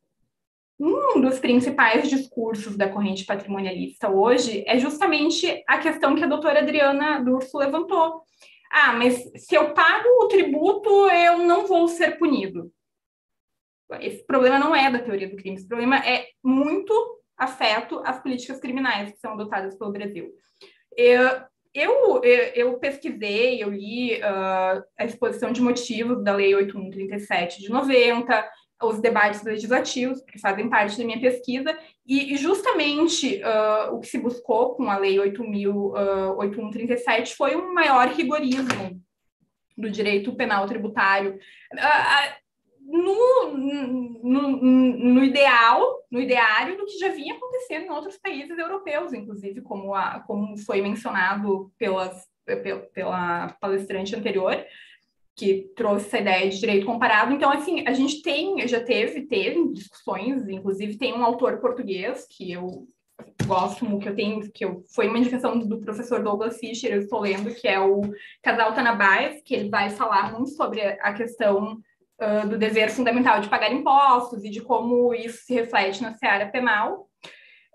um dos principais discursos da corrente patrimonialista hoje é justamente a questão que a doutora Adriana D'Urso levantou. Ah, mas se eu pago o tributo, eu não vou ser punido. Esse problema não é da teoria do crime, esse problema é muito afeto às políticas criminais que são adotadas pelo Brasil. Eu, eu, eu pesquisei, eu li uh, a exposição de motivos da Lei oito mil cento e trinta e sete de noventa, os debates legislativos, que fazem parte da minha pesquisa, e, e justamente uh, o que se buscou com a Lei oito mil cento e trinta e sete foi um maior rigorismo do direito penal tributário. Uh, no, no, no ideal, no ideário do que já vinha acontecendo em outros países europeus, inclusive, como, a, como foi mencionado pelas, pela, pela palestrante anterior, que trouxe essa ideia de direito comparado. Então, assim, a gente tem, já teve, teve discussões, inclusive tem um autor português que eu gosto, que eu tenho, que eu, foi uma indicação do professor Douglas Fischer, eu estou lendo, que é o Casal Tanabás, que ele vai falar muito sobre a questão uh, do dever fundamental de pagar impostos e de como isso se reflete na seara penal.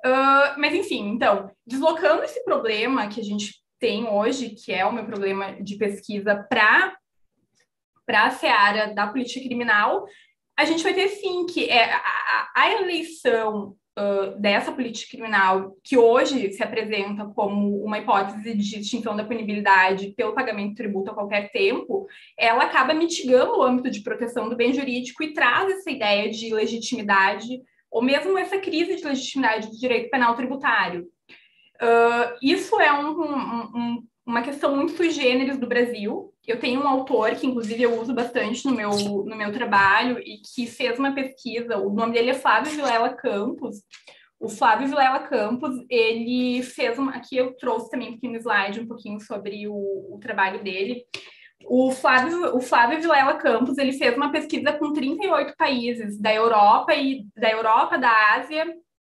Uh, mas, enfim, então, deslocando esse problema que a gente tem hoje, que é o meu problema de pesquisa, para a seara da política criminal, a gente vai ter, sim, que é a, a eleição uh, dessa política criminal, que hoje se apresenta como uma hipótese de extinção da punibilidade pelo pagamento de tributo a qualquer tempo, ela acaba mitigando o âmbito de proteção do bem jurídico e traz essa ideia de legitimidade, ou mesmo essa crise de legitimidade do direito penal tributário. Uh, isso é um, um, um, uma questão muito sui generis do Brasil. Eu tenho um autor que, inclusive, eu uso bastante no meu, no meu trabalho e que fez uma pesquisa, o nome dele é Flávio Vilela Campos. O Flávio Vilela Campos, ele fez, uma, aqui eu trouxe também aqui no slide um pouquinho sobre o, o trabalho dele. O Flávio, o Flávio Vilela Campos, ele fez uma pesquisa com trinta e oito países da Europa, e, da Europa, da Ásia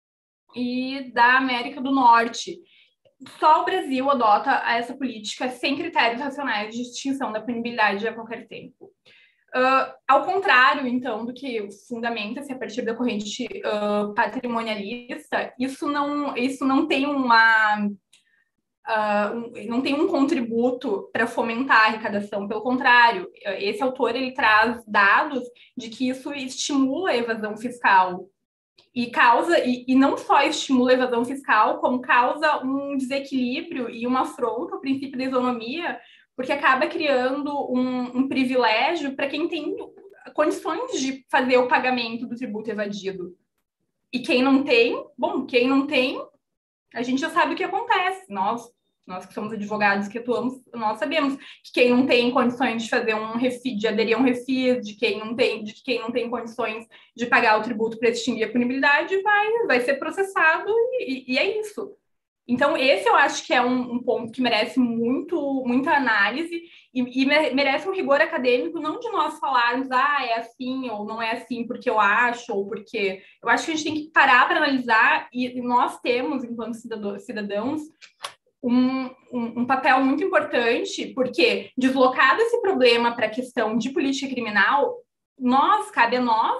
e da América do Norte. Só o Brasil adota essa política sem critérios racionais de extinção da punibilidade a qualquer tempo. Uh, ao contrário, então, do que fundamenta-se a partir da corrente uh, patrimonialista, isso não, isso não tem uma... Uh, um, não tem um contributo para fomentar a arrecadação, pelo contrário, esse autor ele traz dados de que isso estimula a evasão fiscal. E causa, e, e não só estimula a evasão fiscal, como causa um desequilíbrio e uma afronta ao princípio da isonomia, porque acaba criando um, um privilégio para quem tem condições de fazer o pagamento do tributo evadido. E quem não tem, bom, quem não tem, a gente já sabe o que acontece. Nós, nós que somos advogados que atuamos, nós sabemos que quem não tem condições de fazer um refis, de aderir a um refis, de quem não tem, de quem não tem condições de pagar o tributo para extinguir a punibilidade, vai, vai ser processado e, e é isso. Então, esse eu acho que é um, um ponto que merece muito, muita análise e, e merece um rigor acadêmico, não de nós falarmos, ah, é assim ou não é assim porque eu acho, ou porque... Eu acho que a gente tem que parar para analisar e nós temos, enquanto cidadãos, Um, um, um papel muito importante, porque deslocado esse problema para a questão de política criminal, nós, cabe a nós,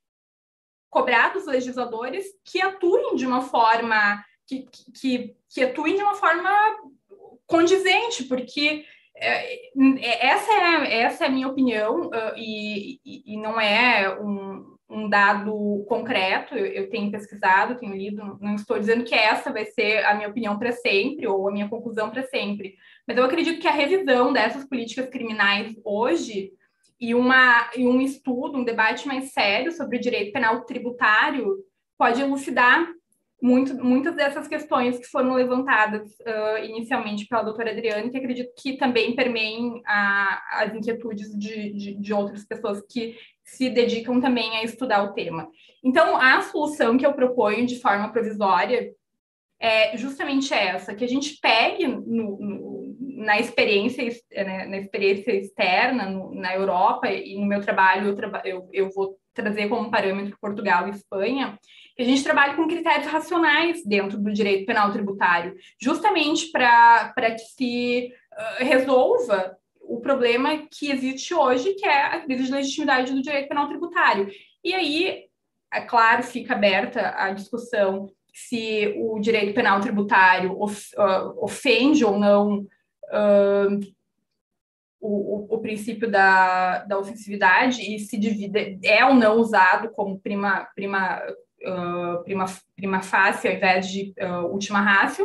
cobrar dos legisladores que atuem de uma forma, que, que, que atuem de uma forma condizente, porque é, essa, é, essa é a minha opinião, uh, e, e, e não é um... um dado concreto, eu, eu tenho pesquisado, tenho lido, não estou dizendo que essa vai ser a minha opinião para sempre, ou a minha conclusão para sempre, mas eu acredito que a revisão dessas políticas criminais hoje, e, uma, e um estudo, um debate mais sério sobre o direito penal tributário, pode elucidar muito, muitas dessas questões que foram levantadas uh, inicialmente pela doutora Adriane, que acredito que também permeiem a, as inquietudes de, de, de outras pessoas que se dedicam também a estudar o tema. Então, a solução que eu proponho de forma provisória é justamente essa, que a gente pegue no, no, na, experiência, né, na experiência externa, no, na Europa, e no meu trabalho eu, traba, eu, eu vou trazer como parâmetro Portugal e Espanha, que a gente trabalhe com critérios racionais dentro do direito penal tributário, justamente para que se uh, resolva o problema que existe hoje, que é a crise de legitimidade do direito penal tributário. E aí, é claro, fica aberta a discussão se o direito penal tributário of, uh, ofende ou não uh, o, o, o princípio da, da ofensividade e se divide, é ou não usado como prima, prima, uh, prima, prima facie ao invés de uh, última ratio.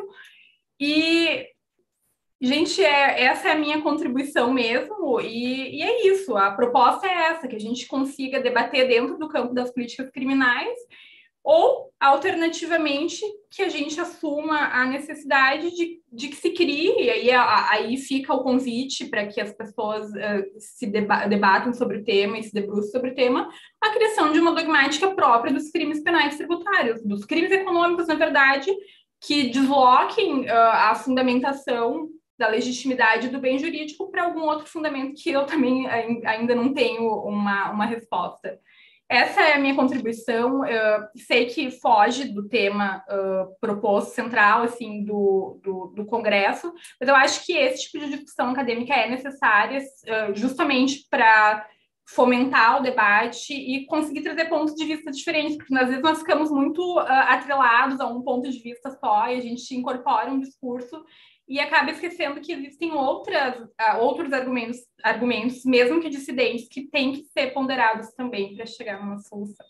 E gente, é, essa é a minha contribuição mesmo, e, e é isso, a proposta é essa, que a gente consiga debater dentro do campo das políticas criminais, ou, alternativamente, que a gente assuma a necessidade de, de que se crie, e aí, a, aí fica o convite para que as pessoas uh, se deba debatam sobre o tema e se debruçem sobre o tema, a criação de uma dogmática própria dos crimes penais tributários, dos crimes econômicos, na verdade, que desloquem uh, a fundamentação da legitimidade do bem jurídico para algum outro fundamento que eu também ainda não tenho uma, uma resposta. Essa é a minha contribuição. Eu sei que foge do tema uh, proposto central assim, do, do, do Congresso, mas eu acho que esse tipo de discussão acadêmica é necessária uh, justamente para fomentar o debate e conseguir trazer pontos de vista diferentes, porque às vezes nós ficamos muito uh, atrelados a um ponto de vista só e a gente incorpora um discurso e acaba esquecendo que existem outras, uh, outros argumentos, argumentos, mesmo que dissidentes, que têm que ser ponderados também para chegar numa solução.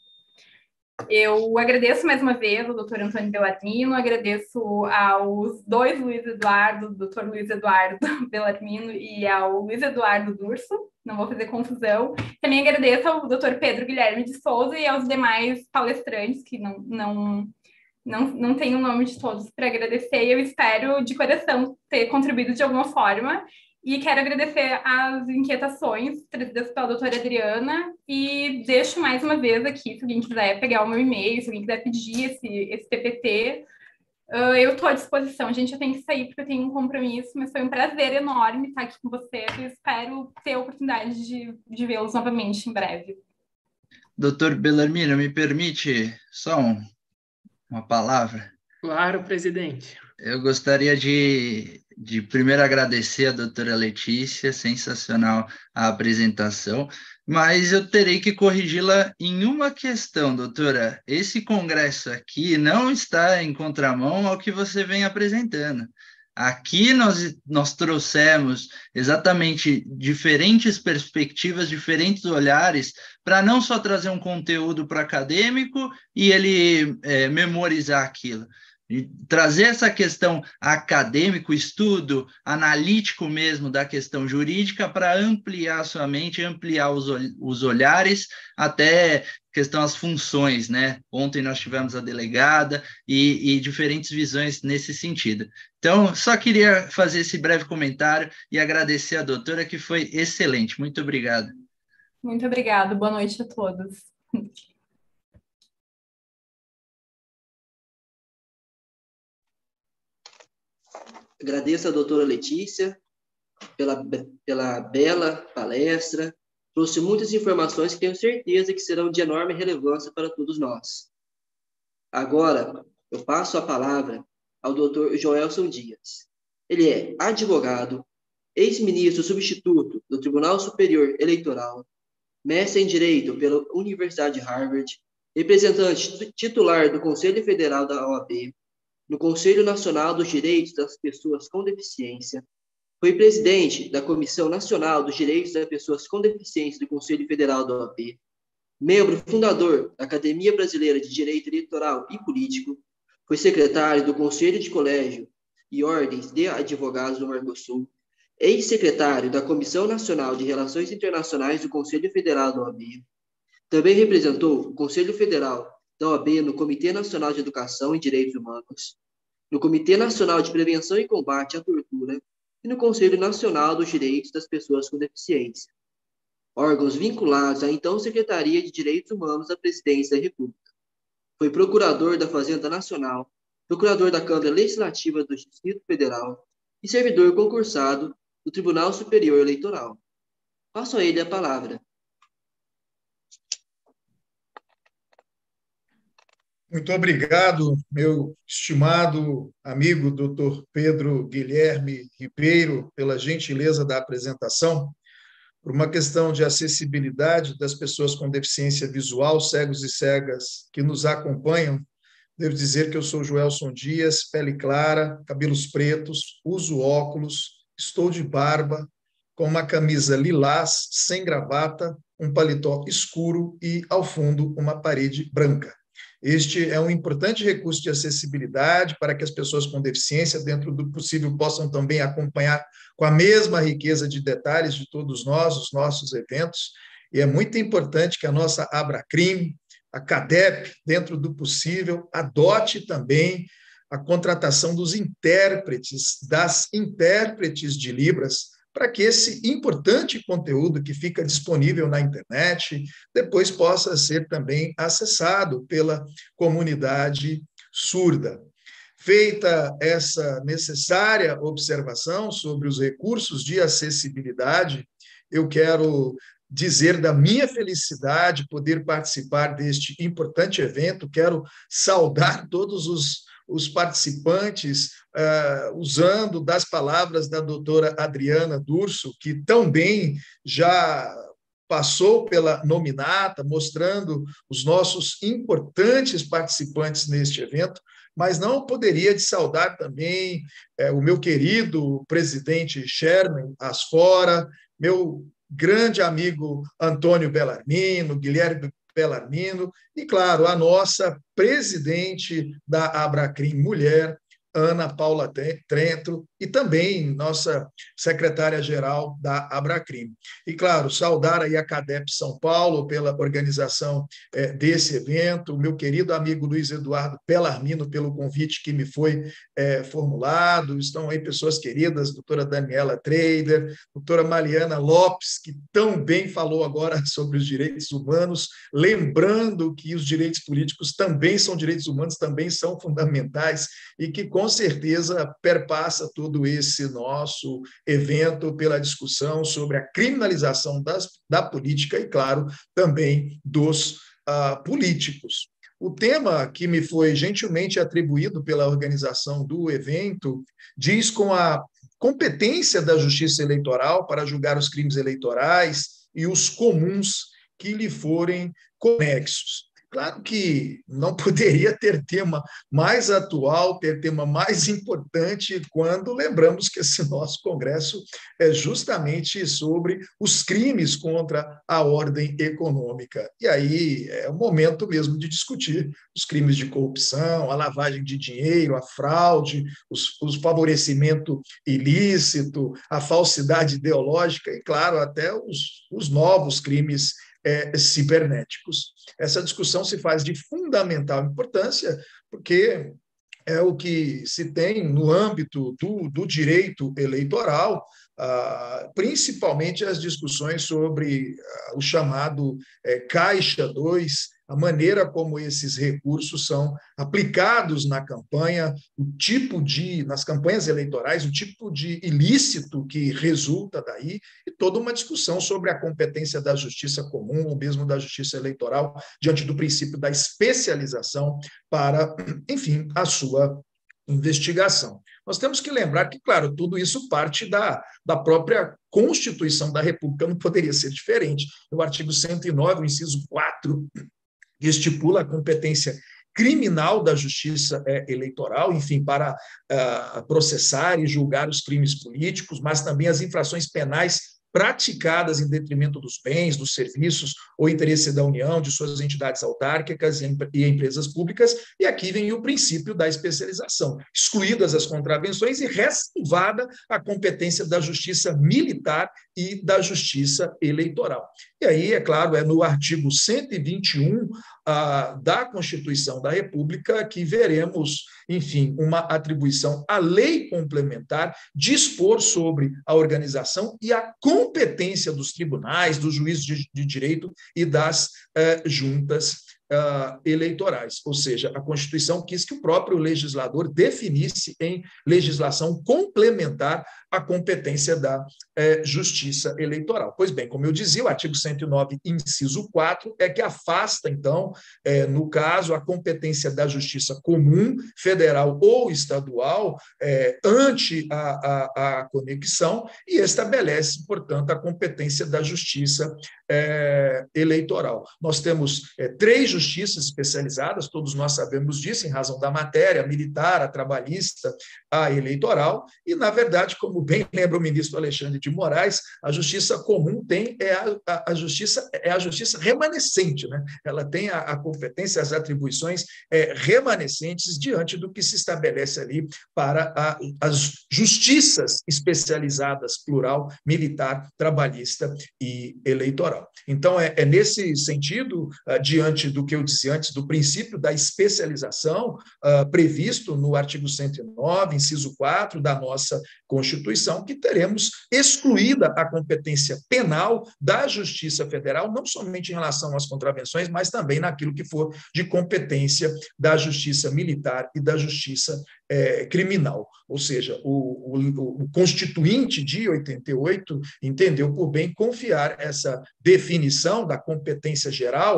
Eu agradeço mais uma vez ao doutor Antônio Bellarmino, agradeço aos dois Luiz Eduardo, o doutor Luiz Eduardo Bellarmino e ao Luiz Eduardo Durso, não vou fazer confusão. Também agradeço ao doutor Pedro Guilherme de Souza e aos demais palestrantes, que não, não, não, não tenho o nome de todos para agradecer, e eu espero de coração ter contribuído de alguma forma. E quero agradecer as inquietações trazidas pela doutora Adriana e deixo mais uma vez aqui, se alguém quiser pegar o meu e-mail, se alguém quiser pedir esse, esse P P T, uh, eu estou à disposição. Gente, eu tenho que sair porque eu tenho um compromisso, mas foi um prazer enorme estar aqui com vocês e espero ter a oportunidade de, de vê-los novamente em breve. doutor Bellarmino, me permite só um, uma palavra? Claro, presidente. Eu gostaria de, de primeiro agradecer a doutora Letícia, sensacional a apresentação, mas eu terei que corrigi-la em uma questão, doutora. Esse congresso aqui não está em contramão ao que você vem apresentando. Aqui nós, nós trouxemos exatamente diferentes perspectivas, diferentes olhares, para não só trazer um conteúdo para acadêmico e ele é, memorizar aquilo. E trazer essa questão acadêmico, estudo analítico mesmo da questão jurídica para ampliar a sua mente, ampliar os, os olhares, até questão das funções, né? Ontem nós tivemos a delegada e, e diferentes visões nesse sentido. Então, só queria fazer esse breve comentário e agradecer a doutora, que foi excelente. Muito obrigado. Muito obrigada. Boa noite a todos. Agradeço a doutora Letícia pela, pela bela palestra, trouxe muitas informações que tenho certeza que serão de enorme relevância para todos nós. Agora, eu passo a palavra ao doutor Joelson Dias. Ele é advogado, ex-ministro substituto do Tribunal Superior Eleitoral, mestre em Direito pela Universidade de Harvard, representante titular do Conselho Federal da O A B, no Conselho Nacional dos Direitos das Pessoas com Deficiência, foi presidente da Comissão Nacional dos Direitos das Pessoas com Deficiência do Conselho Federal da O A B, membro fundador da Academia Brasileira de Direito Eleitoral e Político, foi secretário do Conselho de Colégio e Ordens de Advogados do Mercosul, ex-secretário da Comissão Nacional de Relações Internacionais do Conselho Federal da O A B, também representou o Conselho Federal da O A B no Comitê Nacional de Educação e Direitos Humanos, no Comitê Nacional de Prevenção e Combate à Tortura e no Conselho Nacional dos Direitos das Pessoas com Deficiência, órgãos vinculados à então Secretaria de Direitos Humanos da Presidência da República. Foi procurador da Fazenda Nacional, procurador da Câmara Legislativa do Distrito Federal e servidor concursado do Tribunal Superior Eleitoral. Passo a ele a palavra. Muito obrigado, meu estimado amigo doutor Pedro Guilherme Ribeiro, pela gentileza da apresentação. Por uma questão de acessibilidade das pessoas com deficiência visual, cegos e cegas que nos acompanham, devo dizer que eu sou Joelson Dias, pele clara, cabelos pretos, uso óculos, estou de barba, com uma camisa lilás, sem gravata, um paletó escuro e, ao fundo, uma parede branca. Este é um importante recurso de acessibilidade para que as pessoas com deficiência, dentro do possível, possam também acompanhar com a mesma riqueza de detalhes de todos nós, os nossos eventos. E é muito importante que a nossa Abracrim, a CADEP, dentro do possível, adote também a contratação dos intérpretes, das intérpretes de Libras, para que esse importante conteúdo que fica disponível na internet depois possa ser também acessado pela comunidade surda. Feita essa necessária observação sobre os recursos de acessibilidade, eu quero dizer da minha felicidade poder participar deste importante evento, quero saudar todos os os participantes, uh, usando das palavras da doutora Adriana Durso, que tão bem já passou pela nominata, mostrando os nossos importantes participantes neste evento, mas não poderia de saudar também é, o meu querido presidente Sherman Asfora, meu grande amigo Antônio Bellarmino, Guilherme Bellarmino, e, claro, a nossa presidente da Abracrim Mulher, Ana Paula Trento, e também nossa secretária-geral da Abracrim. E, claro, saudar aí a CADEP São Paulo pela organização é, desse evento, o meu querido amigo Luiz Eduardo Bellarmino pelo convite que me foi é, formulado, estão aí pessoas queridas, doutora Daniela Trader, doutora Mariana Lopes, que tão bem falou agora sobre os direitos humanos, lembrando que os direitos políticos também são direitos humanos, também são fundamentais, e que, com certeza, perpassa todo esse nosso evento pela discussão sobre a criminalização das, da política e, claro, também dos uh, políticos. O tema que me foi gentilmente atribuído pela organização do evento diz com a competência da Justiça Eleitoral para julgar os crimes eleitorais e os comuns que lhe forem conexos. Claro que não poderia ter tema mais atual, ter tema mais importante, quando lembramos que esse nosso congresso é justamente sobre os crimes contra a ordem econômica. E aí é o momento mesmo de discutir os crimes de corrupção, a lavagem de dinheiro, a fraude, os, os favorecimento ilícito, a falsidade ideológica e, claro, até os, os novos crimes É, cibernéticos. Essa discussão se faz de fundamental importância, porque é o que se tem no âmbito do, do direito eleitoral, ah, principalmente as discussões sobre ah, o chamado é, Caixa dois, a maneira como esses recursos são aplicados na campanha, o tipo de, nas campanhas eleitorais, o tipo de ilícito que resulta daí, e toda uma discussão sobre a competência da justiça comum, ou mesmo da justiça eleitoral, diante do princípio da especialização para, enfim, a sua investigação. Nós temos que lembrar que, claro, tudo isso parte da, da própria Constituição da República, não poderia ser diferente. No artigo cento e nove, o inciso quatro, estipula a competência criminal da justiça é, eleitoral, enfim, para uh, processar e julgar os crimes políticos, mas também as infrações penais praticadas em detrimento dos bens, dos serviços ou interesse da União, de suas entidades autárquicas e empresas públicas, e aqui vem o princípio da especialização, excluídas as contravenções e ressalvada a competência da justiça militar e da justiça eleitoral. E aí, é claro, é no artigo cento e vinte e um ah, da Constituição da República que veremos, enfim, uma atribuição à lei complementar dispor sobre a organização e a competência dos tribunais, dos juízes de, de direito e das eh, juntas uh, eleitorais. Ou seja, a Constituição quis que o próprio legislador definisse em legislação complementar a competência da eh, Justiça Eleitoral. Pois bem, como eu dizia, o artigo cento e nove, inciso quatro, é que afasta, então, eh, no caso, a competência da Justiça Comum, federal ou estadual, eh, ante a, a, a conexão, e estabelece, portanto, a competência da Justiça eh, Eleitoral. Nós temos eh, três justiças especializadas, todos nós sabemos disso, em razão da matéria, a militar, a trabalhista, a eleitoral, e, na verdade, como bem lembra o ministro Alexandre de Moraes, a justiça comum tem é a, a, a justiça é a justiça remanescente, né? Ela tem a, a competência, as atribuições é, remanescentes diante do que se estabelece ali para a, as justiças especializadas, plural, militar, trabalhista e eleitoral. Então, é, é nesse sentido, uh, diante do que eu disse antes, do princípio da especialização uh, previsto no artigo cento e nove, inciso quatro da nossa Constituição, que teremos excluída a competência penal da Justiça Federal, não somente em relação às contravenções, mas também naquilo que for de competência da Justiça Militar e da Justiça é, Criminal. Ou seja, o, o, o Constituinte de oitenta e oito entendeu por bem confiar essa definição da competência geral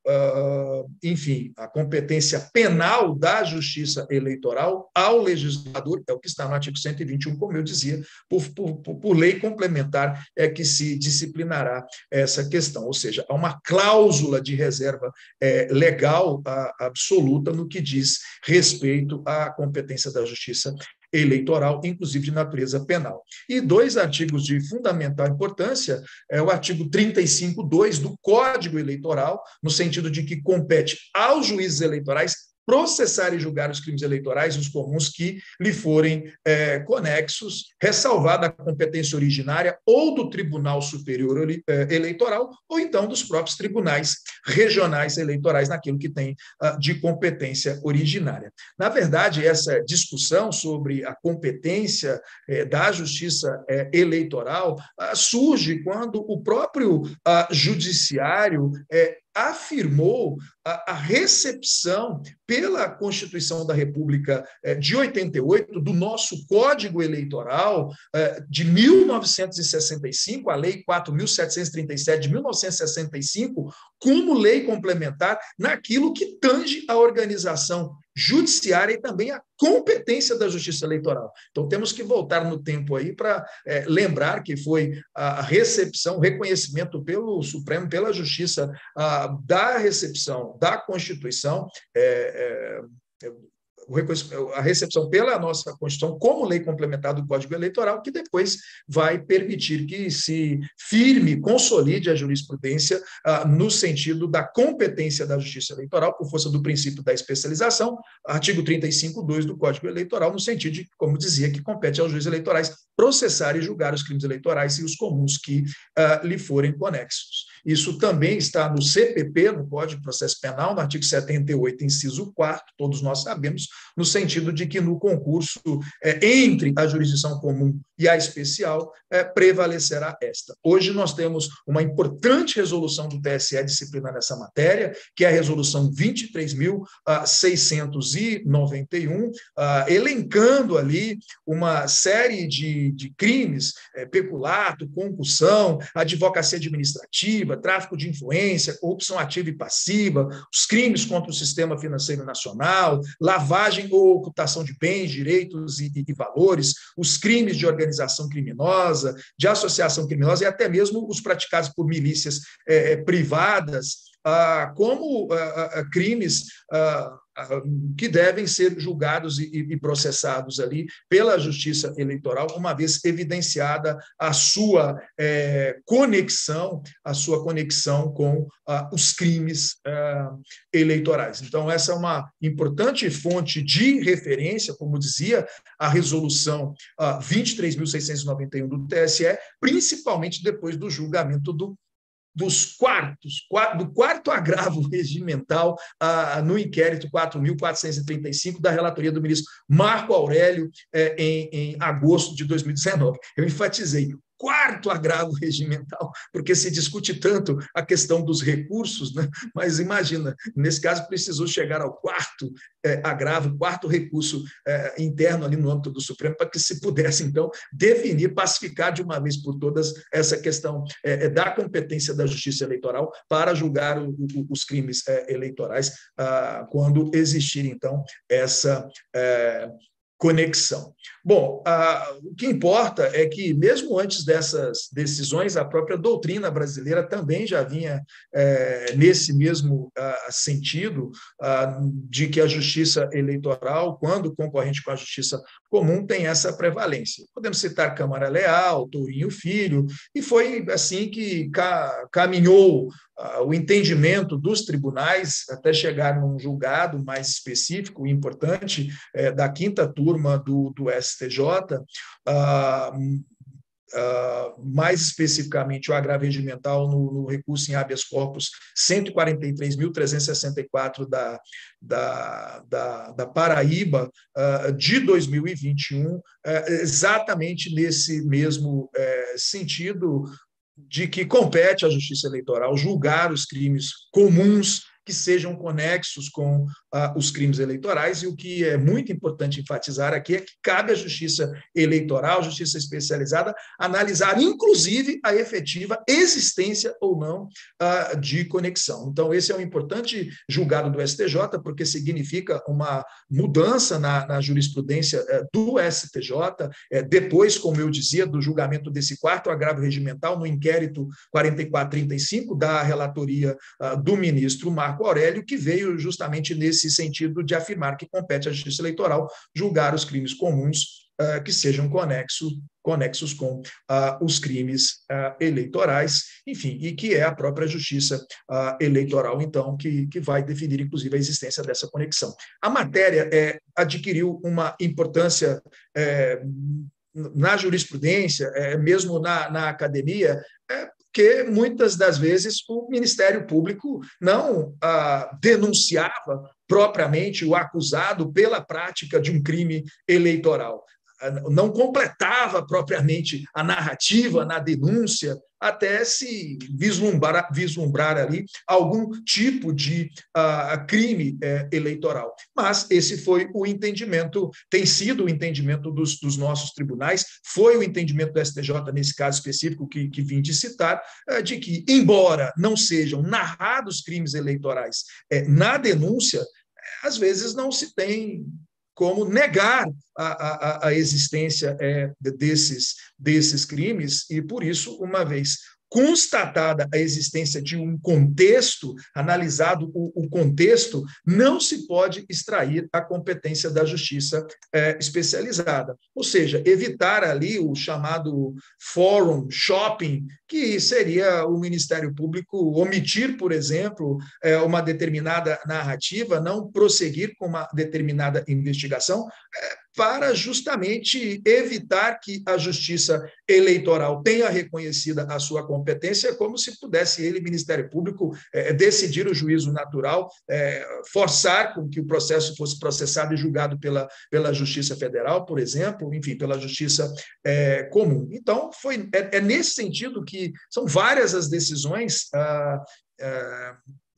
enfim, a competência penal da Justiça Eleitoral ao legislador, é o que está no artigo cento e vinte e um, como eu dizia, por, por, por lei complementar é que se disciplinará essa questão, ou seja, há uma cláusula de reserva é, legal a, absoluta no que diz respeito à competência da Justiça Eleitoral, inclusive de natureza penal. E dois artigos de fundamental importância, é o artigo trinta e cinco, dois do Código Eleitoral, no sentido de que compete aos juízes eleitorais processar e julgar os crimes eleitorais, os comuns que lhe forem é, conexos, ressalvada a competência originária ou do Tribunal Superior Eleitoral, ou então dos próprios tribunais regionais eleitorais, naquilo que tem uh, de competência originária. Na verdade, essa discussão sobre a competência eh, da Justiça eh, Eleitoral uh, surge quando o próprio uh, Judiciário eh, afirmou a, a recepção pela Constituição da República de oitenta e oito, do nosso Código Eleitoral de mil novecentos e sessenta e cinco, a Lei quatro mil setecentos e trinta e sete de mil novecentos e sessenta e cinco, como lei complementar naquilo que tange a organização judiciária e também a competência da Justiça Eleitoral. Então, temos que voltar no tempo aí para é, lembrar que foi a recepção, o reconhecimento pelo Supremo, pela Justiça, a, da recepção da Constituição, é, é, a recepção pela nossa Constituição como lei complementar do Código Eleitoral, que depois vai permitir que se firme, consolide a jurisprudência ah, no sentido da competência da Justiça Eleitoral, por força do princípio da especialização, artigo trinta e cinco, dois do Código Eleitoral, no sentido de, como dizia, que compete aos juízes eleitorais processar e julgar os crimes eleitorais e os comuns que ah, lhe forem conexos. Isso também está no C P P, no Código de Processo Penal, no artigo setenta e oito, inciso quarto, todos nós sabemos, no sentido de que no concurso é, entre a jurisdição comum e a especial é, prevalecerá esta. Hoje nós temos uma importante resolução do T S E disciplinando essa matéria, que é a resolução vinte e três mil seiscentos e noventa e um, elencando ali uma série de, de crimes, é, peculato, concussão, advocacia administrativa, tráfico de influência, corrupção ativa e passiva, os crimes contra o sistema financeiro nacional, lavagem ou ocultação de bens, direitos e, e valores, os crimes de organização criminosa, de associação criminosa e até mesmo os praticados por milícias é, privadas, ah, como ah, ah, crimes ah, que devem ser julgados e, e processados ali pela Justiça Eleitoral, uma vez evidenciada a sua é, conexão, a sua conexão com ah, os crimes ah, eleitorais. Então, essa é uma importante fonte de referência, como dizia a resolução ah, vinte e três mil seiscentos e noventa e um do T S E, principalmente depois do julgamento do dos quartos, do quarto agravo regimental ah, no inquérito quatro mil quatrocentos e trinta e cinco da relatoria do ministro Marco Aurélio eh, em, em agosto de dois mil e dezenove. Eu enfatizei quarto agravo regimental, porque se discute tanto a questão dos recursos, né? Mas imagina, nesse caso precisou chegar ao quarto é, agravo, quarto recurso é, interno ali no âmbito do Supremo, para que se pudesse, então, definir, pacificar de uma vez por todas essa questão é, da competência da Justiça Eleitoral para julgar o, o, os crimes é, eleitorais ah, quando existir, então, essa é, conexão. Bom, ah, o que importa é que, mesmo antes dessas decisões, a própria doutrina brasileira também já vinha é, nesse mesmo ah, sentido ah, de que a justiça eleitoral, quando concorrente com a justiça comum, tem essa prevalência. Podemos citar Câmara Leal, Tourinho Filho, e foi assim que ca caminhou Uh, o entendimento dos tribunais até chegar num julgado mais específico e importante é, da quinta turma do, do S T J, uh, uh, mais especificamente o agravo regimental no, no recurso em habeas corpus cento e quarenta e três mil trezentos e sessenta e quatro da, da, da, da Paraíba, uh, de dois mil e vinte e um, uh, exatamente nesse mesmo uh, sentido, de que compete à Justiça Eleitoral julgar os crimes comuns que sejam conexos com ah, os crimes eleitorais, e o que é muito importante enfatizar aqui é que cabe à Justiça Eleitoral, Justiça Especializada, analisar, inclusive, a efetiva existência ou não ah, de conexão. Então, esse é um importante julgado do S T J, porque significa uma mudança na, na jurisprudência eh, do S T J, eh, depois, como eu dizia, do julgamento desse quarto agravo regimental, no inquérito quarenta e quatro trinta e cinco, da relatoria ah, do ministro Marco Aurélio, que veio justamente nesse sentido de afirmar que compete à Justiça Eleitoral julgar os crimes comuns uh, que sejam conexos, conexos com uh, os crimes uh, eleitorais, enfim, e que é a própria Justiça uh, Eleitoral, então, que, que vai definir, inclusive, a existência dessa conexão. A matéria é, adquiriu uma importância é, na jurisprudência, é, mesmo na, na academia, é, porque muitas das vezes o Ministério Público não ah, denunciava propriamente o acusado pela prática de um crime eleitoral, não completava propriamente a narrativa na denúncia, até se vislumbrar, vislumbrar ali algum tipo de uh, crime uh, eleitoral. Mas esse foi o entendimento, tem sido o entendimento dos, dos nossos tribunais, foi o entendimento do S T J nesse caso específico que, que vim de citar, uh, de que, embora não sejam narrados crimes eleitorais uh, na denúncia, uh, às vezes não se tem como negar a, a, a existência é, desses, desses crimes, e, por isso, uma vez constatada a existência de um contexto, analisado o, o contexto, não se pode extrair a competência da justiça é, especializada. Ou seja, evitar ali o chamado fórum shopping, que seria o Ministério Público omitir, por exemplo, é, uma determinada narrativa, não prosseguir com uma determinada investigação, é, para justamente evitar que a Justiça Eleitoral tenha reconhecida a sua competência, como se pudesse ele, Ministério Público, é, decidir o juízo natural, é, forçar com que o processo fosse processado e julgado pela, pela Justiça Federal, por exemplo, enfim, pela Justiça é, comum. Então, foi, é, é nesse sentido que são várias as decisões ah, ah,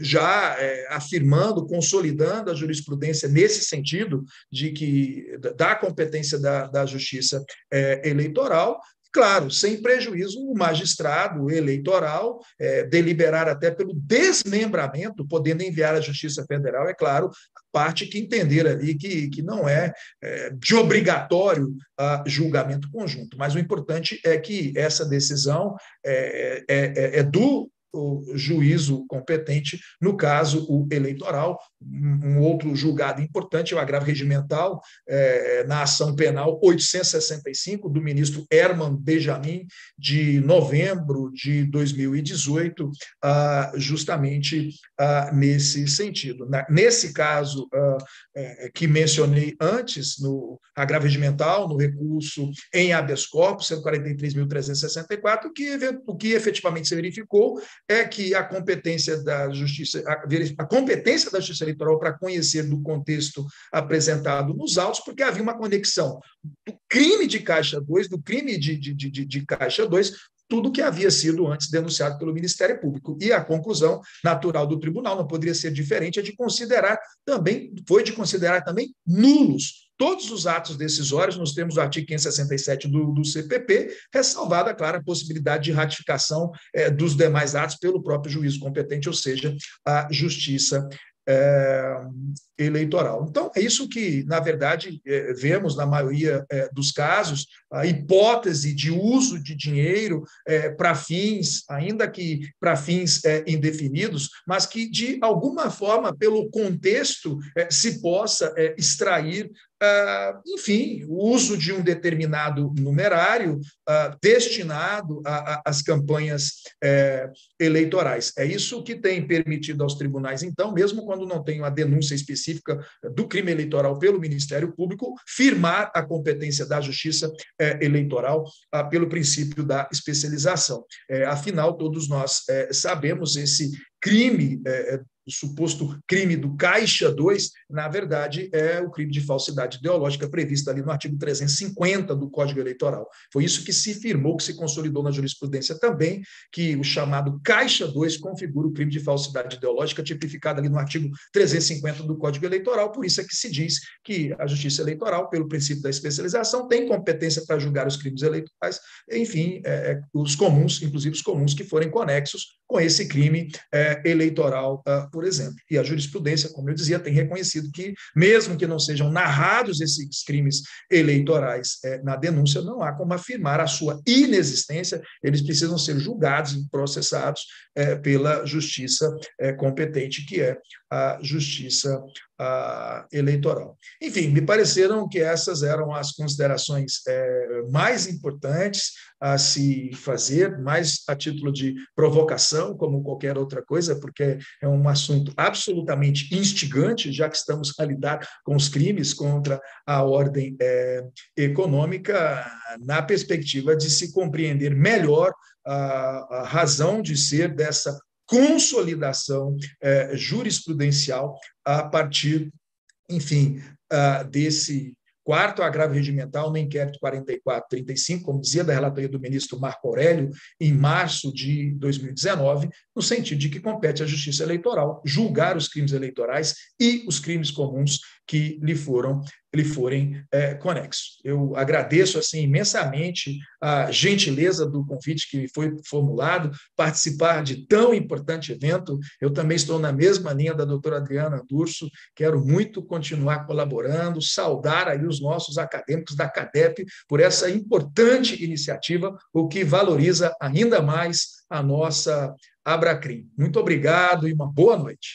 já é, afirmando, consolidando a jurisprudência nesse sentido de que da competência da, da justiça é, eleitoral, claro, sem prejuízo o magistrado eleitoral é, deliberar até pelo desmembramento, podendo enviar à Justiça Federal, é claro, a parte que entender ali que, que não é, é de obrigatório a julgamento conjunto, mas o importante é que essa decisão é, é, é, é do o juízo competente, no caso, o eleitoral. Um outro julgado importante é o agravo regimental é, na ação penal oitocentos e sessenta e cinco, do ministro Herman Benjamin, de novembro de dois mil e dezoito, ah, justamente ah, nesse sentido. Na, nesse caso ah, é, que mencionei antes, no agravo regimental, no recurso em habeas corpus, cento e quarenta e três mil trezentos e sessenta e quatro, o que, o que efetivamente se verificou é que a competência da justiça, a, a competência da justiça eleitoral para conhecer do contexto apresentado nos autos, porque havia uma conexão do crime de Caixa dois, do crime de, de, de, de Caixa dois, tudo que havia sido antes denunciado pelo Ministério Público. E a conclusão natural do tribunal não poderia ser diferente, é de considerar também, foi de considerar também nulos todos os atos decisórios, nos termos do artigo quinhentos e sessenta e sete do, do C P P, ressalvada, claro, a possibilidade de ratificação eh, dos demais atos pelo próprio juízo competente, ou seja, a Justiça É, eleitoral. Então, é isso que, na verdade, é, vemos na maioria é, dos casos, a hipótese de uso de dinheiro é, para fins, ainda que para fins é, indefinidos, mas que, de alguma forma, pelo contexto, é, se possa é, extrair, é, enfim, o uso de um determinado numerário é, destinado às campanhas é, eleitorais. É isso que tem permitido aos tribunais, então, mesmo quando não tem uma denúncia específica do crime eleitoral pelo Ministério Público, firmar a competência da Justiça é, Eleitoral ah, pelo princípio da especialização. É, afinal, todos nós é, sabemos esse crime é, o suposto crime do Caixa dois, na verdade, é o crime de falsidade ideológica previsto ali no artigo trezentos e cinquenta do Código Eleitoral. Foi isso que se firmou, que se consolidou na jurisprudência também, que o chamado Caixa dois configura o crime de falsidade ideológica tipificado ali no artigo trezentos e cinquenta do Código Eleitoral. Por isso é que se diz que a Justiça Eleitoral, pelo princípio da especialização, tem competência para julgar os crimes eleitorais, enfim, é, os comuns, inclusive os comuns que forem conexos com esse crime é, eleitoral, uh, por exemplo. E a jurisprudência, como eu dizia, tem reconhecido que, mesmo que não sejam narrados esses crimes eleitorais é, na denúncia, não há como afirmar a sua inexistência, eles precisam ser julgados e processados é, pela justiça é, competente, que é a justiça a, eleitoral. Enfim, me pareceram que essas eram as considerações é, mais importantes a se fazer, mais a título de provocação, como qualquer outra coisa, porque é um assunto absolutamente instigante, já que estamos a lidar com os crimes contra a ordem é, econômica, na perspectiva de se compreender melhor a, a razão de ser dessa consolidação eh, jurisprudencial a partir, enfim, uh, desse quarto agravo regimental no inquérito quarenta e quatro trinta e cinco, como dizia da relatoria do ministro Marco Aurélio, em março de dois mil e dezenove, no sentido de que compete à Justiça Eleitoral julgar os crimes eleitorais e os crimes comuns que lhe foram lhe forem é, conexos. Eu agradeço assim imensamente a gentileza do convite que foi formulado, participar de tão importante evento. Eu também estou na mesma linha da doutora Adriana Durso, quero muito continuar colaborando, saudar aí os nossos acadêmicos da CADEP por essa importante iniciativa, o que valoriza ainda mais a nossa Abracrim. Muito obrigado e uma boa noite.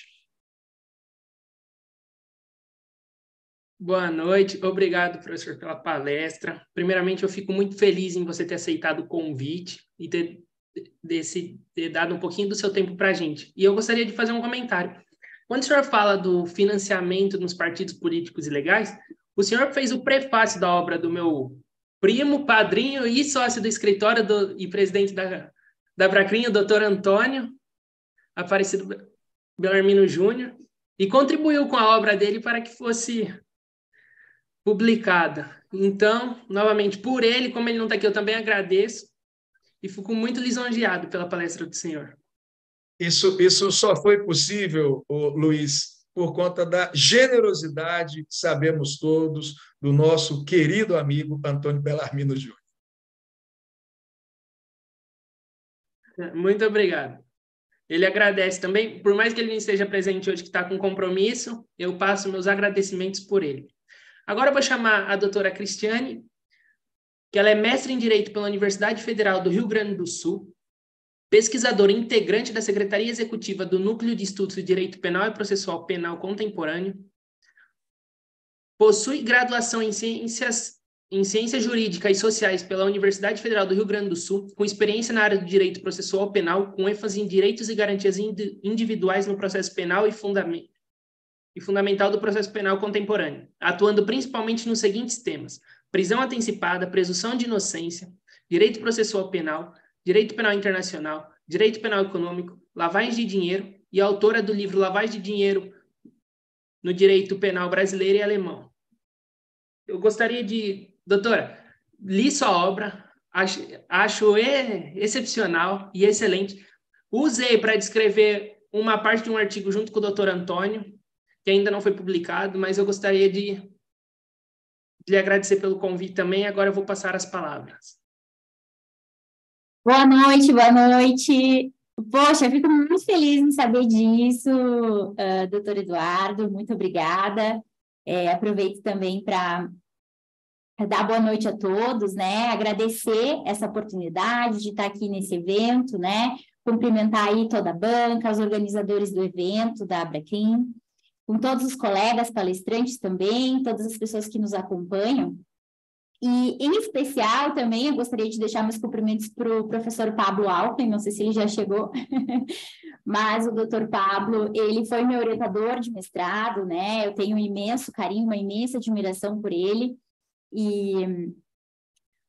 Boa noite, obrigado, professor, pela palestra. Primeiramente, eu fico muito feliz em você ter aceitado o convite e ter, desse, ter dado um pouquinho do seu tempo para a gente. E eu gostaria de fazer um comentário. Quando o senhor fala do financiamento nos partidos políticos ilegais, o senhor fez o prefácio da obra do meu primo, padrinho e sócio do escritório do, e presidente da, da Abracrim, o doutor Antônio Aparecido Bellarmino Júnior, e contribuiu com a obra dele para que fosse publicada. Então, novamente, por ele, como ele não está aqui, eu também agradeço e fico muito lisonjeado pela palestra do senhor. Isso, isso só foi possível, Luiz, por conta da generosidade, sabemos todos, do nosso querido amigo Antônio Bellarmino Júnior. Muito obrigado. Ele agradece também, por mais que ele não esteja presente hoje, que está com compromisso, eu passo meus agradecimentos por ele. Agora eu vou chamar a doutora Cristiane, que ela é mestre em Direito pela Universidade Federal do Rio Grande do Sul, pesquisadora integrante da Secretaria Executiva do Núcleo de Estudos de Direito Penal e Processual Penal Contemporâneo, possui graduação em Ciências, em Ciências Jurídicas e Sociais pela Universidade Federal do Rio Grande do Sul, com experiência na área do Direito Processual Penal, com ênfase em direitos e garantias individuais no processo penal e fundamento. e fundamental do processo penal contemporâneo, atuando principalmente nos seguintes temas: prisão antecipada, presunção de inocência, direito processual penal, direito penal internacional, direito penal econômico, lavagem de dinheiro, e autora do livro Lavagem de Dinheiro no Direito Penal Brasileiro e Alemão. Eu gostaria de... Doutora, li sua obra, acho, acho excepcional e excelente. Usei para descrever uma parte de um artigo junto com o doutor Antônio, que ainda não foi publicado, mas eu gostaria de, de lhe agradecer pelo convite também. Agora eu vou passar as palavras. Boa noite, boa noite. Poxa, eu fico muito feliz em saber disso, uh, doutor Eduardo, muito obrigada. É, aproveito também para dar boa noite a todos, né? Agradecer essa oportunidade de estar aqui nesse evento, né? Cumprimentar aí toda a banca, os organizadores do evento da Abracrim, com todos os colegas palestrantes também, todas as pessoas que nos acompanham. E, em especial, também, eu gostaria de deixar meus cumprimentos para o professor Pablo Alckmin, não sei se ele já chegou, mas o doutor Pablo, ele foi meu orientador de mestrado, né? Eu tenho um imenso carinho, uma imensa admiração por ele, e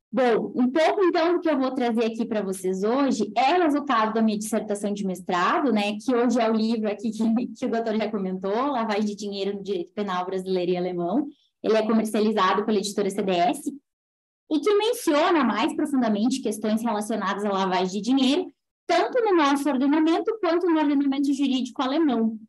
Bom, um pouco, então, do que eu vou trazer aqui para vocês hoje é o resultado da minha dissertação de mestrado, né, que hoje é o livro aqui que, que o doutor já comentou, Lavagem de Dinheiro no Direito Penal Brasileiro e Alemão. Ele é comercializado pela editora C D S e que menciona mais profundamente questões relacionadas à lavagem de dinheiro, tanto no nosso ordenamento quanto no ordenamento jurídico alemão.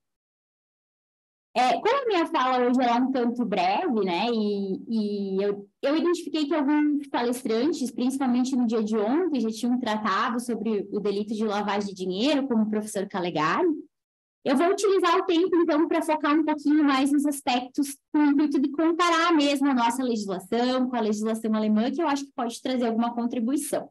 É, como a minha fala hoje é um tanto breve, né, e, e eu, eu identifiquei que alguns palestrantes, principalmente no dia de ontem, já tinham tratado sobre o delito de lavagem de dinheiro, como o professor Calegari. Eu vou utilizar o tempo, então, para focar um pouquinho mais nos aspectos com o intuito de comparar mesmo a nossa legislação com a legislação alemã, que eu acho que pode trazer alguma contribuição.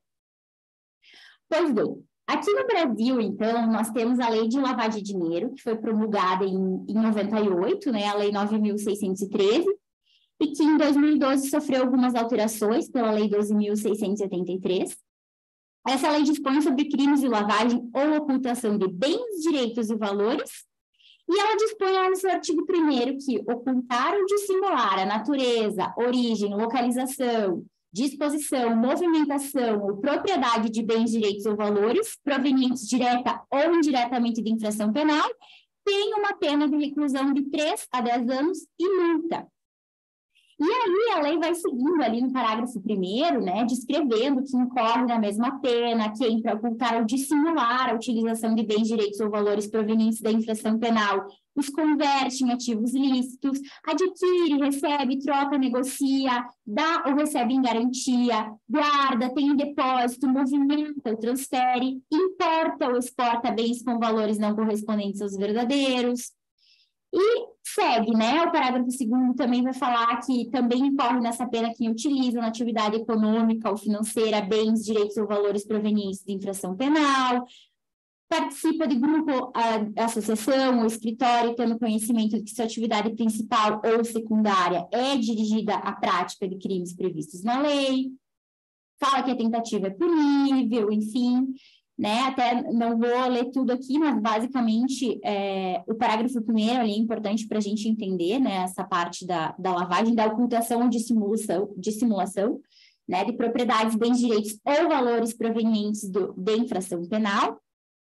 Pois bem, aqui no Brasil, então, nós temos a Lei de Lavagem de Dinheiro, que foi promulgada em, em noventa e oito, né, a Lei nove mil seiscentos e treze, e que em dois mil e doze sofreu algumas alterações pela Lei doze mil seiscentos e setenta e três. Essa lei dispõe sobre crimes de lavagem ou ocultação de bens, direitos e valores, e ela dispõe lá no seu artigo primeiro que ocultar ou dissimular a natureza, origem, localização, disposição, movimentação ou propriedade de bens, direitos ou valores provenientes direta ou indiretamente de infração penal tem uma pena de reclusão de três a dez anos e multa. E aí a lei vai seguindo ali no parágrafo primeiro, né, descrevendo que incorre na mesma pena quem, para ocultar ou dissimular a utilização de bens, direitos ou valores provenientes da infração penal, os converte em ativos lícitos, adquire, recebe, troca, negocia, dá ou recebe em garantia, guarda, tem em depósito, movimenta ou transfere, importa ou exporta bens com valores não correspondentes aos verdadeiros. E segue, né? O parágrafo segundo também vai falar que também incorre nessa pena quem utiliza na atividade econômica ou financeira bens, direitos ou valores provenientes de infração penal, participa de grupo, a, associação ou escritório, tendo conhecimento de que sua atividade principal ou secundária é dirigida à prática de crimes previstos na lei, fala que a tentativa é punível, enfim, né? Até não vou ler tudo aqui, mas basicamente é, o parágrafo primeiro ali é importante para a gente entender, né, essa parte da, da lavagem, da ocultação ou dissimulação, dissimulação, né, de propriedades, bens, direitos ou valores provenientes do, de infração penal.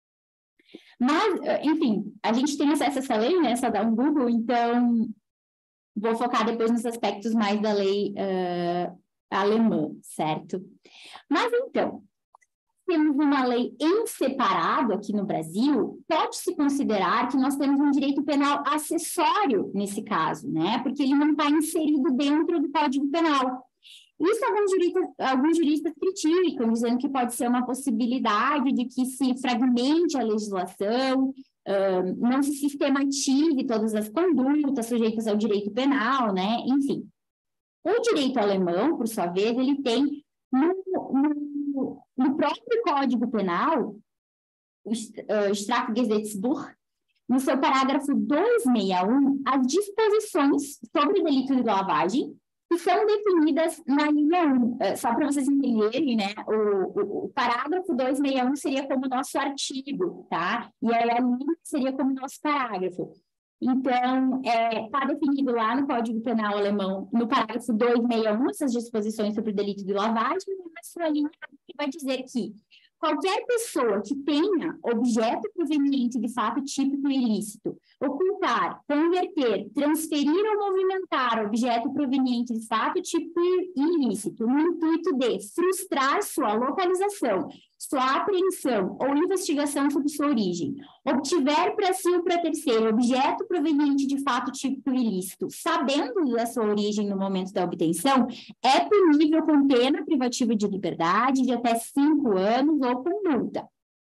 Mas, enfim, a gente tem acesso a essa lei, né, só dá um Google, então vou focar depois nos aspectos mais da lei uh, alemã, certo? Mas, então, temos uma lei em separado aqui no Brasil, pode-se considerar que nós temos um direito penal acessório nesse caso, né? Porque ele não está inserido dentro do Código Penal. Isso alguns juristas, alguns juristas criticam, dizendo que pode ser uma possibilidade de que se fragmente a legislação, uh, não se sistematize todas as condutas sujeitas ao direito penal, né? Enfim. O direito alemão, por sua vez, ele tem no, no, no próprio Código Penal, o uh, Strafgesetzbuch, no seu parágrafo duzentos e sessenta e um, as disposições sobre o delito de lavagem que são definidas na linha um. Uh, só para vocês entenderem, né, o, o, o parágrafo duzentos e sessenta e um seria como nosso artigo, tá? E aí a linha seria como nosso parágrafo. Então, está é, definido lá no Código Penal alemão, no parágrafo duzentos e sessenta e um, essas disposições sobre o delito de lavagem, e na sua linha que vai dizer que qualquer pessoa que tenha objeto proveniente de fato típico e ilícito, ocultar, converter, transferir ou movimentar objeto proveniente de fato típico e ilícito, no intuito de frustrar sua localização, sua apreensão ou investigação sobre sua origem, obtiver para si ou para terceiro objeto proveniente de fato típico e ilícito, sabendo da sua origem no momento da obtenção, é punível com pena privativa de liberdade de até cinco anos ou com multa.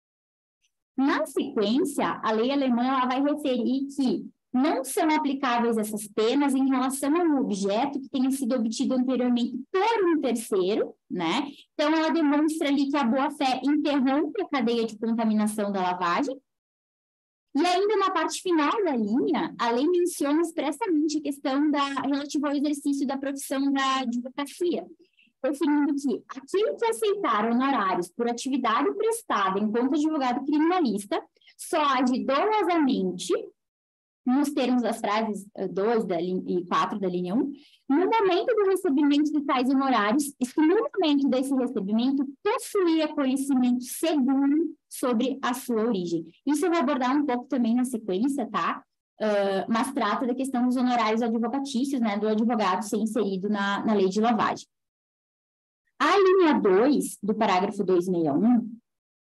Na sequência, a lei alemã ela vai referir que não são aplicáveis essas penas em relação a um objeto que tenha sido obtido anteriormente por um terceiro, né? Então, ela demonstra ali que a boa-fé interrompe a cadeia de contaminação da lavagem. E ainda na parte final da linha, a lei menciona expressamente a questão da, relativa ao exercício da profissão da advocacia, definindo que aquele que aceitar honorários por atividade prestada enquanto advogado criminalista só age dolosamente nos termos das frases dois da e quatro da linha um, no momento do recebimento de tais honorários, e se no momento desse recebimento possuía conhecimento seguro sobre a sua origem. Isso eu vou abordar um pouco também na sequência, tá? Uh, mas trata da questão dos honorários advocatícios, né, do advogado ser inserido na, na lei de lavagem. A linha dois do parágrafo duzentos e sessenta e um,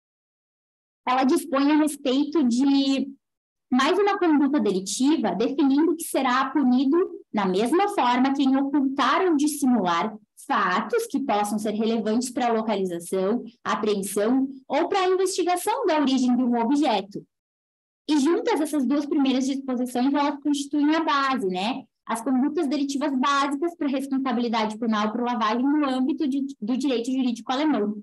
ela dispõe a respeito de mais uma conduta delitiva, definindo que será punido na mesma forma quem ocultar ou dissimular fatos que possam ser relevantes para a localização, apreensão ou para a investigação da origem de um objeto. E juntas, essas duas primeiras disposições, elas constituem a base, né? As condutas delitivas básicas para responsabilidade penal por lavagem no âmbito de, do direito jurídico alemão.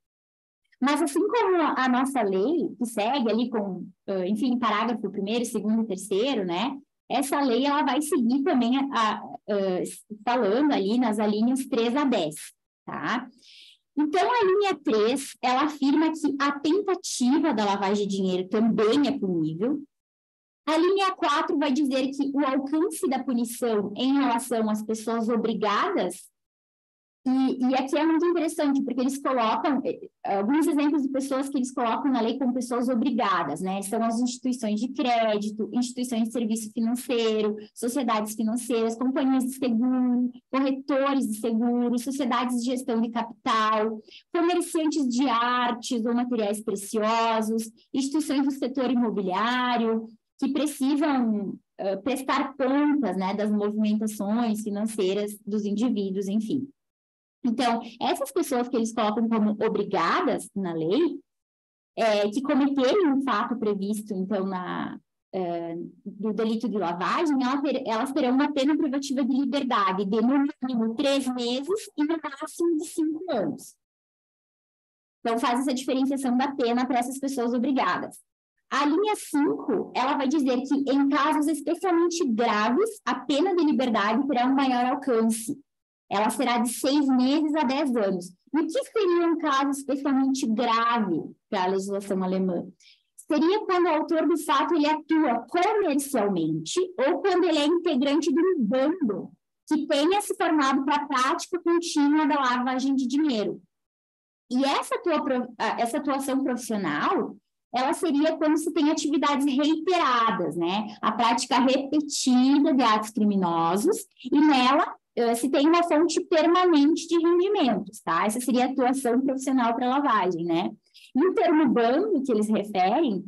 Mas assim como a nossa lei, que segue ali com, enfim, parágrafo primeiro, segundo e terceiro, né? Essa lei, ela vai seguir também a, a, a, falando ali nas alíneas três a dez, tá? Então, a linha três, ela afirma que a tentativa da lavagem de dinheiro também é punível. A linha quatro vai dizer que o alcance da punição em relação às pessoas obrigadas, e, e aqui é muito interessante, porque eles colocam, alguns exemplos de pessoas que eles colocam na lei como pessoas obrigadas, né? São as instituições de crédito, instituições de serviço financeiro, sociedades financeiras, companhias de seguro, corretores de seguro, sociedades de gestão de capital, comerciantes de artes ou materiais preciosos, instituições do setor imobiliário, que precisam uh, prestar contas, né, das movimentações financeiras dos indivíduos, enfim. Então, essas pessoas que eles colocam como obrigadas na lei, é, que cometerem um fato previsto, então, na, é, do delito de lavagem, elas, ter, elas terão uma pena privativa de liberdade de, no mínimo, três meses e no máximo de cinco anos. Então, faz essa diferenciação da pena para essas pessoas obrigadas. A linha cinco, ela vai dizer que, em casos especialmente graves, a pena de liberdade terá um maior alcance. Ela será de seis meses a dez anos. E o que seria um caso especialmente grave para a legislação alemã? Seria quando o autor do fato ele atua comercialmente ou quando ele é integrante de um bando que tenha se formado para a prática contínua da lavagem de dinheiro. E essa, atua, essa atuação profissional, ela seria quando se tem atividades reiteradas, né? A prática repetida de atos criminosos e nela se tem uma fonte permanente de rendimentos, tá? Essa seria a atuação profissional para lavagem, né? E o termo bando que eles referem,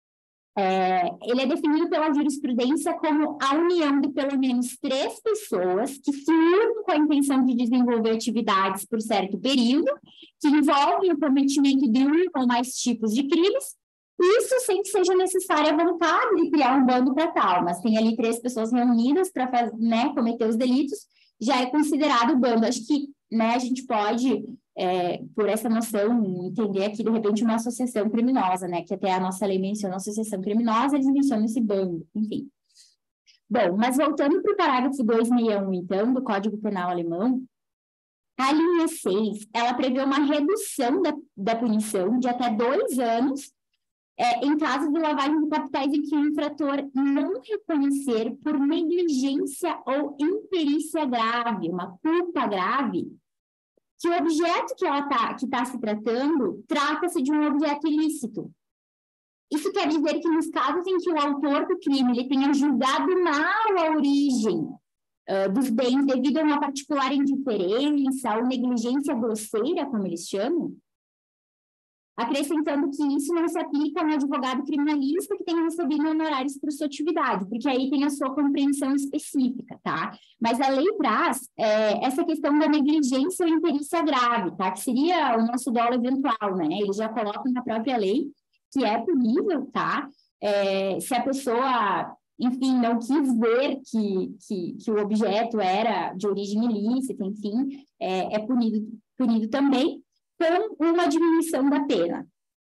é, ele é definido pela jurisprudência como a união de pelo menos três pessoas que se unem com a intenção de desenvolver atividades por certo período, que envolvem o cometimento de um ou mais tipos de crimes, isso sem que seja necessária a vontade de criar um bando para tal, mas tem ali três pessoas reunidas para, né, cometer os delitos, já é considerado bando. Acho que, né, a gente pode, é, por essa noção, entender aqui, de repente, uma associação criminosa, né, que até a nossa lei menciona associação criminosa, eles mencionam esse bando, enfim. Bom, mas voltando para o parágrafo duzentos e sessenta e um, então, do Código Penal alemão, a linha seis, ela prevê uma redução da, da punição de até dois anos É, em caso de lavagem de capitais em que o infrator não reconhecer por negligência ou imperícia grave, uma culpa grave, que o objeto que ela tá, que está se tratando trata-se de um objeto ilícito. Isso quer dizer que nos casos em que o autor do crime ele tenha julgado mal a origem uh, dos bens devido a uma particular indiferença ou negligência grosseira, como eles chamam, acrescentando que isso não se aplica no advogado criminalista que tenha recebido honorários por sua atividade, porque aí tem a sua compreensão específica, tá? Mas a lei traz é, essa questão da negligência ou imperícia grave, tá? Que seria o nosso dolo eventual, né? Eles já colocam na própria lei que é punível, tá? É, se a pessoa, enfim, não quis ver que, que, que o objeto era de origem ilícita, enfim, é, é punido, punido também, com uma diminuição da pena.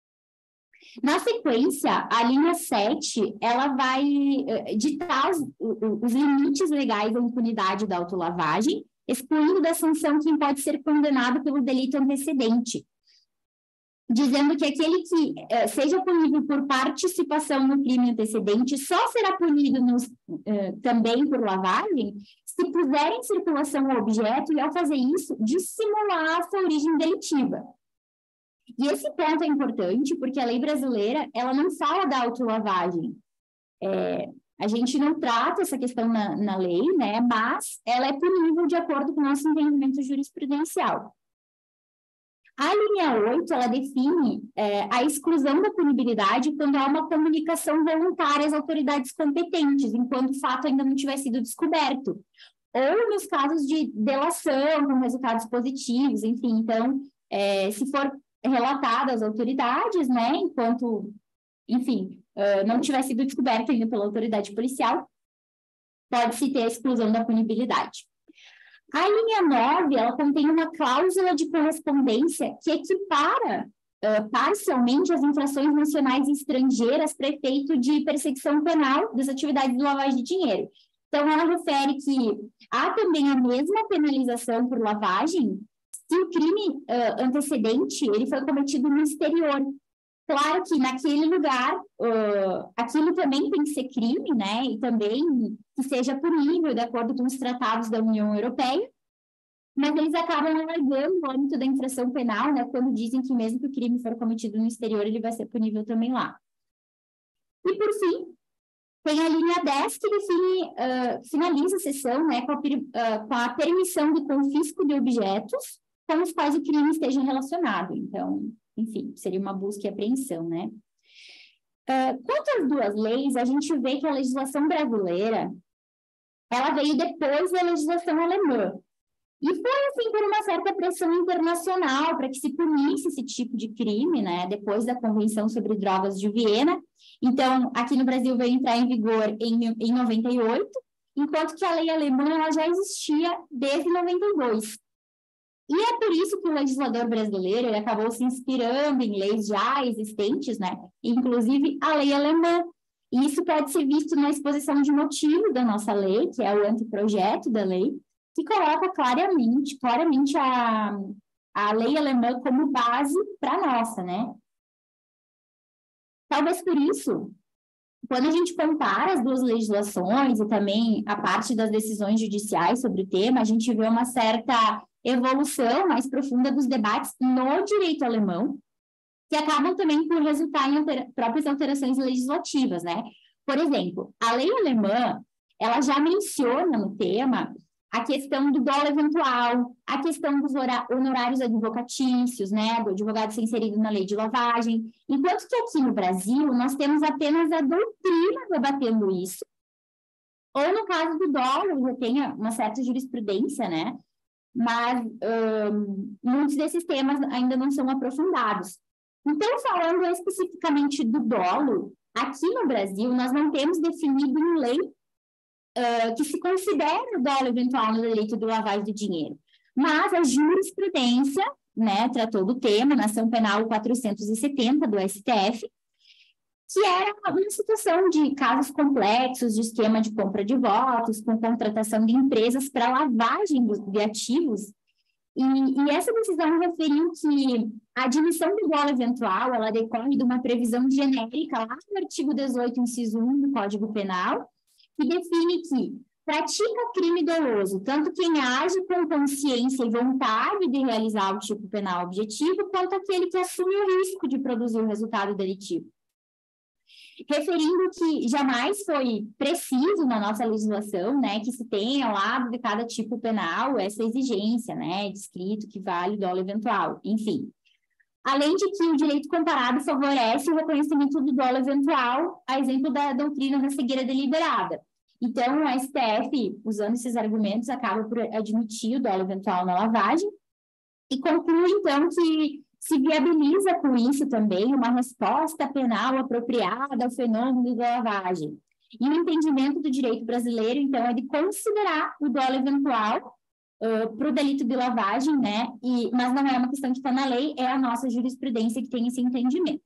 Na sequência, a linha sete, ela vai uh, ditar os, os limites legais da impunidade da autolavagem, excluindo da sanção quem pode ser condenado pelo delito antecedente. dizendo que aquele que uh, seja punido por participação no crime antecedente só será punido nos, uh, também por lavagem se puser em circulação o objeto e, ao fazer isso, dissimular a sua origem delitiva. E esse ponto é importante porque a lei brasileira ela não fala da autolavagem. É, a gente não trata essa questão na, na lei, né, mas ela é punível de acordo com o nosso entendimento jurisprudencial. A linha oito, ela define é, a exclusão da punibilidade quando há uma comunicação voluntária às autoridades competentes, enquanto o fato ainda não tiver sido descoberto. Ou nos casos de delação, com resultados positivos, enfim. Então, é, se for relatado às autoridades, né, enquanto, enfim, uh, não tiver sido descoberto ainda pela autoridade policial, pode-se ter a exclusão da punibilidade. A linha nove, ela contém uma cláusula de correspondência que equipara uh, parcialmente as infrações nacionais e estrangeiras para efeito de perseguição penal das atividades de lavagem de dinheiro. Então, ela refere que há também a mesma penalização por lavagem se o crime uh, antecedente ele foi cometido no exterior. Claro que naquele lugar, uh, aquilo também tem que ser crime, né? E também que seja punível de acordo com os tratados da União Europeia, mas eles acabam alargando o âmbito da infração penal, né? Quando dizem que mesmo que o crime for cometido no exterior, ele vai ser punível também lá. E, por fim, tem a linha dez, que define, uh, finaliza a sessão, né, com a, uh, com a permissão de confisco de objetos com os quais o crime esteja relacionado. Então, enfim, seria uma busca e apreensão, né? Uh, quanto às duas leis, a gente vê que a legislação brasileira, ela veio depois da legislação alemã. E foi, assim, por uma certa pressão internacional para que se punisse esse tipo de crime, né? Depois da Convenção sobre Drogas de Viena. Então, aqui no Brasil veio entrar em vigor em, em noventa e oito, enquanto que a lei alemã ela já existia desde noventa e dois. E é por isso que o legislador brasileiro ele acabou se inspirando em leis já existentes, né? Inclusive a lei alemã. E isso pode ser visto na exposição de motivo da nossa lei, que é o anteprojeto da lei, que coloca claramente, claramente a, a lei alemã como base para a nossa, né? Talvez por isso, quando a gente compara as duas legislações e também a parte das decisões judiciais sobre o tema, a gente vê uma certa evolução mais profunda dos debates no direito alemão, que acabam também por resultar em altera- próprias alterações legislativas, né? Por exemplo, a lei alemã, ela já menciona no tema a questão do dolo eventual, a questão dos honorários advocatícios, né, do advogado ser inserido na lei de lavagem, enquanto que aqui no Brasil nós temos apenas a doutrina debatendo isso, ou no caso do dolo, já tem uma certa jurisprudência, né, mas um, muitos desses temas ainda não são aprofundados. Então, falando especificamente do dolo, aqui no Brasil nós não temos definido em lei Uh, que se considera o dolo eventual no delito de lavagem de dinheiro. Mas a jurisprudência, né, tratou do tema na ação penal quatrocentos e setenta do S T F, que era uma situação de casos complexos de esquema de compra de votos, com contratação de empresas para lavagem de ativos. E, e essa decisão referiu que a admissão do dolo eventual, ela decorre de uma previsão genérica lá no artigo dezoito, inciso um do Código Penal, que define que pratica crime doloso tanto quem age com consciência e vontade de realizar o tipo penal objetivo, quanto aquele que assume o risco de produzir o resultado delitivo. Referindo que jamais foi preciso na nossa legislação, né, que se tenha ao lado de cada tipo penal essa exigência, né, descrito que vale o dolo eventual, enfim. Além de que o direito comparado favorece o reconhecimento do dolo eventual, a exemplo da doutrina da cegueira deliberada. Então, o S T F, usando esses argumentos, acaba por admitir o dolo eventual na lavagem e conclui, então, que se viabiliza com isso também uma resposta penal apropriada ao fenômeno da lavagem. E o entendimento do direito brasileiro, então, é de considerar o dolo eventual Uh, para o delito de lavagem, né? E, mas não é uma questão que está na lei, é a nossa jurisprudência que tem esse entendimento.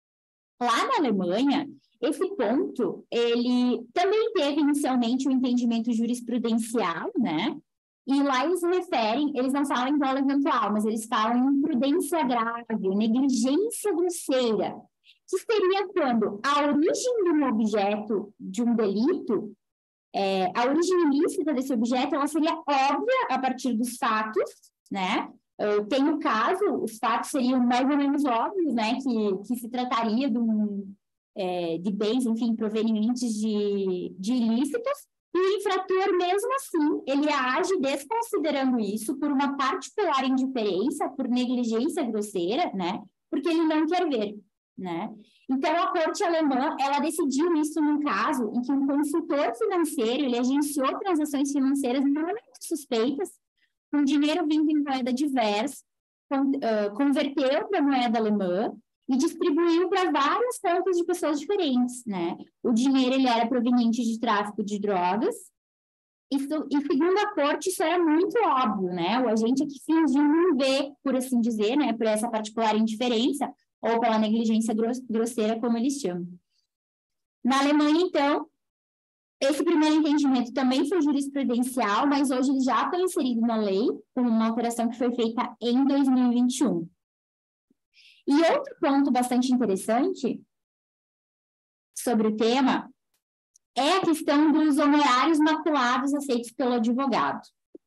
Lá na Alemanha, esse ponto, ele também teve inicialmente um entendimento jurisprudencial, né? E lá eles referem, eles não falam em dolo eventual, mas eles falam em imprudência grave, negligência grosseira, que seria quando a origem de um objeto, de um delito, é, a origem ilícita desse objeto, ela seria óbvia a partir dos fatos, né? Uh, tem o caso, os fatos seriam mais ou menos óbvios, né? Que, que se trataria de, um, é, de bens, enfim, provenientes de, de ilícitos, e o infrator, mesmo assim, ele age desconsiderando isso por uma particular indiferença, por negligência grosseira, né? Porque ele não quer ver, né? Então, a corte alemã, ela decidiu isso num caso em que um consultor financeiro, ele agenciou transações financeiras normalmente suspeitas, com dinheiro vindo em moeda diversa, con, uh, converteu para a moeda alemã e distribuiu para várias contas de pessoas diferentes, né? O dinheiro, ele era proveniente de tráfico de drogas, isso, e segundo a corte, isso era muito óbvio, né? O agente aqui fingiu não ver, por assim dizer, né? Por essa particular indiferença, ou pela negligência grosseira, como eles chamam. Na Alemanha, então, esse primeiro entendimento também foi jurisprudencial, mas hoje ele já foi inserido na lei, com uma alteração que foi feita em dois mil e vinte e um. E outro ponto bastante interessante sobre o tema é a questão dos honorários maculados aceitos pelo advogado.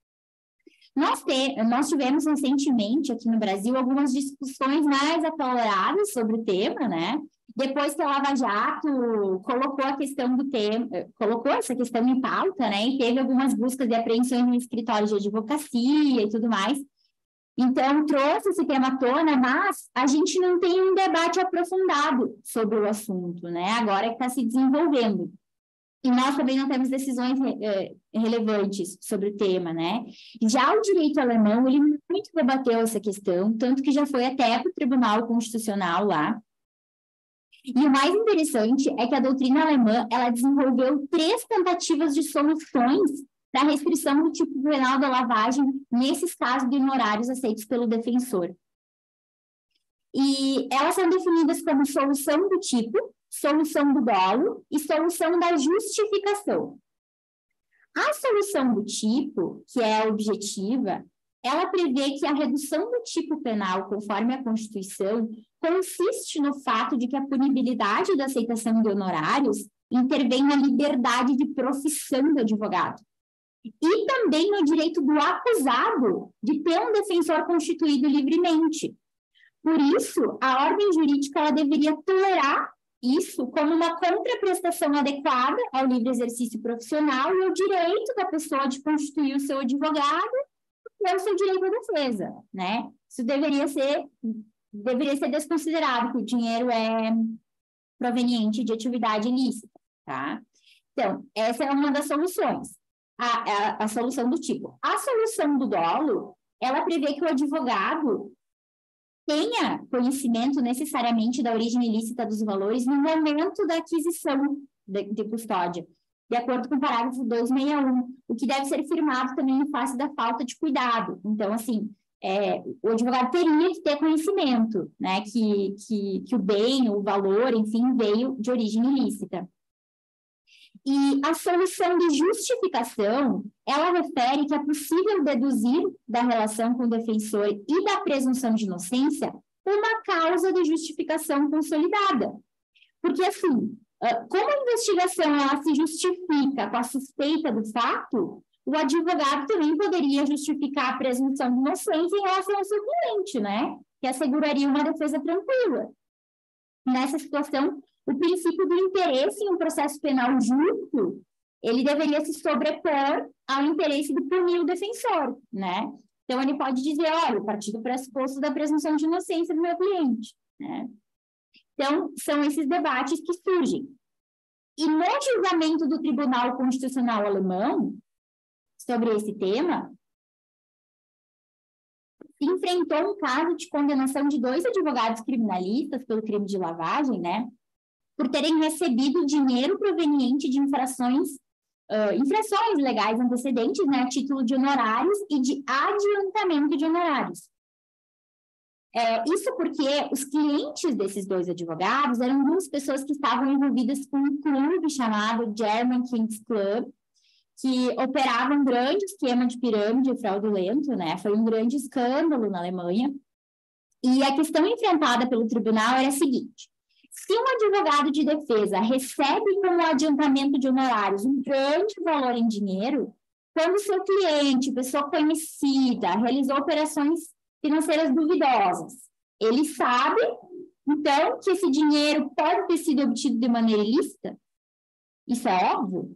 Nós, te, nós tivemos recentemente aqui no Brasil algumas discussões mais acaloradas sobre o tema, né? Depois que a Lava Jato colocou a questão do tema, colocou essa questão em pauta, né? E teve algumas buscas e apreensões no escritório de advocacia e tudo mais. Então, trouxe esse tema à tona, mas a gente não tem um debate aprofundado sobre o assunto, né? Agora que está se desenvolvendo. E nós também não temos decisões é, relevantes sobre o tema, né? Já o direito alemão, ele muito debateu essa questão, tanto que já foi até para o Tribunal Constitucional lá. E o mais interessante é que a doutrina alemã, ela desenvolveu três tentativas de soluções para a restrição do tipo penal da lavagem nesses casos de honorários aceitos pelo defensor. E elas são definidas como solução do tipo, solução do dolo e solução da justificação. A solução do tipo, que é a objetiva, ela prevê que a redução do tipo penal, conforme a Constituição, consiste no fato de que a punibilidade da aceitação de honorários intervém na liberdade de profissão do advogado. E também no direito do acusado de ter um defensor constituído livremente. Por isso, a ordem jurídica ela deveria tolerar isso como uma contraprestação adequada ao livre exercício profissional e ao direito da pessoa de constituir o seu advogado e o seu direito à defesa, né? Isso deveria ser, deveria ser desconsiderado, que o dinheiro é proveniente de atividade ilícita, tá? Então, essa é uma das soluções, a, a, a solução do tipo. A solução do dolo, ela prevê que o advogado tenha conhecimento necessariamente da origem ilícita dos valores no momento da aquisição de, de custódia, de acordo com o parágrafo duzentos e sessenta e um, o que deve ser firmado também em face da falta de cuidado. Então, assim, é, o advogado teria que ter conhecimento, né, que, que, que o bem, o valor, enfim, veio de origem ilícita. E a solução de justificação, ela refere que é possível deduzir da relação com o defensor e da presunção de inocência uma causa de justificação consolidada. Porque, assim, como a investigação ela se justifica com a suspeita do fato, o advogado também poderia justificar a presunção de inocência em relação ao seu cliente, né? Que asseguraria uma defesa tranquila. Nessa situação, o princípio do interesse em um processo penal justo, ele deveria se sobrepor ao interesse de punir o defensor, né? Então, ele pode dizer, olha, a partir do pressuposto da presunção de inocência do meu cliente, né? Então, são esses debates que surgem. E no julgamento do Tribunal Constitucional Alemão, sobre esse tema, se enfrentou um caso de condenação de dois advogados criminalistas pelo crime de lavagem, né? Por terem recebido dinheiro proveniente de infrações, uh, infrações legais antecedentes, né, a título de honorários e de adiantamento de honorários. É, isso porque os clientes desses dois advogados eram duas pessoas que estavam envolvidas com um clube chamado German Kings Club, que operava um grande esquema de pirâmide fraudulento, né? Foi um grande escândalo na Alemanha. E a questão enfrentada pelo tribunal era a seguinte: se um advogado de defesa recebe como adiantamento de honorários um grande valor em dinheiro, quando seu cliente, pessoa conhecida, realizou operações financeiras duvidosas, ele sabe, então, que esse dinheiro pode ter sido obtido de maneira ilícita? Isso é óbvio.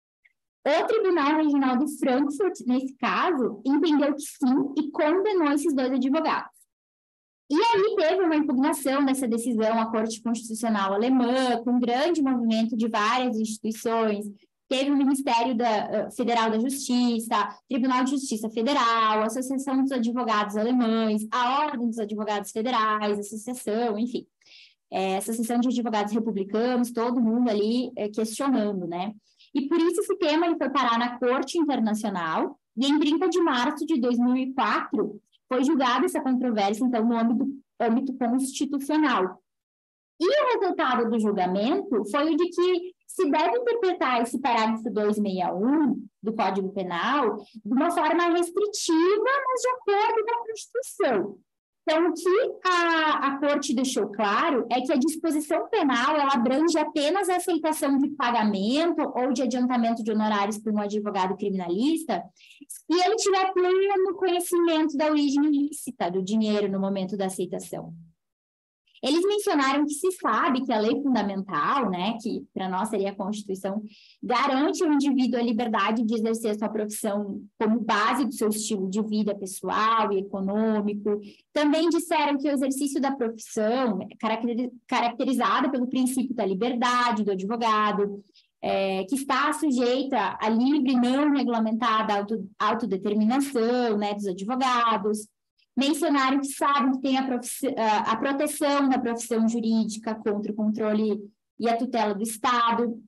O Tribunal Regional de Frankfurt, nesse caso, entendeu que sim e condenou esses dois advogados. E aí teve uma impugnação dessa decisão à Corte Constitucional Alemã, com um grande movimento de várias instituições. Teve o Ministério da, uh, Federal da Justiça, Tribunal de Justiça Federal, Associação dos Advogados Alemães, a Ordem dos Advogados Federais, Associação, enfim. É, Associação de Advogados Republicanos, todo mundo ali é, questionando, né? E por isso esse tema ele foi parar na Corte Internacional, e em trinta de março de dois mil e quatro foi julgada essa controvérsia, então, no âmbito, âmbito constitucional. E o resultado do julgamento foi o de que se deve interpretar esse parágrafo duzentos e sessenta e um do Código Penal de uma forma restritiva, mas de acordo com a Constituição. Então, o que a, a Corte deixou claro é que a disposição penal ela abrange apenas a aceitação de pagamento ou de adiantamento de honorários por um advogado criminalista se ele tiver pleno conhecimento da origem ilícita do dinheiro no momento da aceitação. Eles mencionaram que se sabe que a lei fundamental, né, que para nós seria a Constituição, garante ao indivíduo a liberdade de exercer a sua profissão como base do seu estilo de vida pessoal e econômico. Também disseram que o exercício da profissão é caracterizado pelo princípio da liberdade do advogado, é, que está sujeita à livre, não regulamentada auto, autodeterminação, né, dos advogados. Mencionaram que sabem que tem a, a proteção da profissão jurídica contra o controle e a tutela do Estado,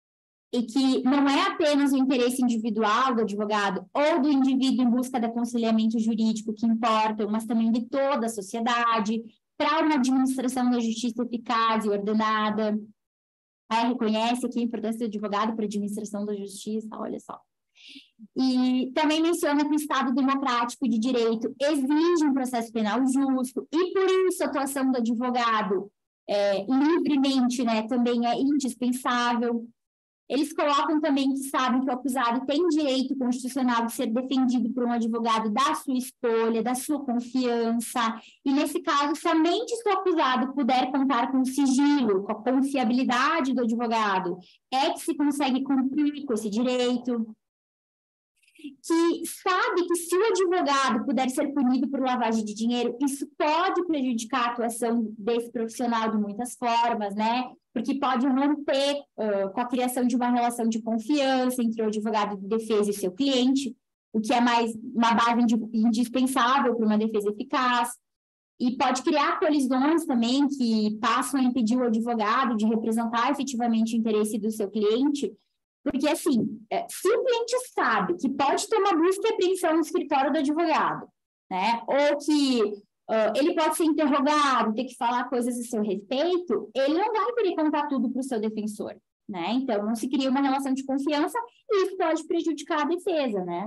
e que não é apenas o interesse individual do advogado ou do indivíduo em busca de aconselhamento jurídico que importam, mas também de toda a sociedade, para uma administração da justiça eficaz e ordenada. É, reconhece aqui a importância do advogado para a administração da justiça, olha só. E também menciona que o Estado democrático de direito exige um processo penal justo e, por isso, a atuação do advogado é, livremente, né, também é indispensável. Eles colocam também que sabem que o acusado tem direito constitucional de ser defendido por um advogado da sua escolha, da sua confiança, e, nesse caso, somente se o acusado puder contar com o sigilo, com a confiabilidade do advogado, é que se consegue cumprir com esse direito. Que sabe que se o advogado puder ser punido por lavagem de dinheiro, isso pode prejudicar a atuação desse profissional de muitas formas, né? Porque pode romper uh, com a criação de uma relação de confiança entre o advogado de defesa e seu cliente, o que é mais uma base indispensável para uma defesa eficaz. E pode criar colisões também que passam a impedir o advogado de representar efetivamente o interesse do seu cliente. Porque, assim, se o cliente sabe que pode ter uma busca e apreensão no escritório do advogado, né, ou que uh, ele pode ser interrogado, ter que falar coisas a seu respeito, ele não vai querer contar tudo para o seu defensor, né? Então, não se cria uma relação de confiança e isso pode prejudicar a defesa, né?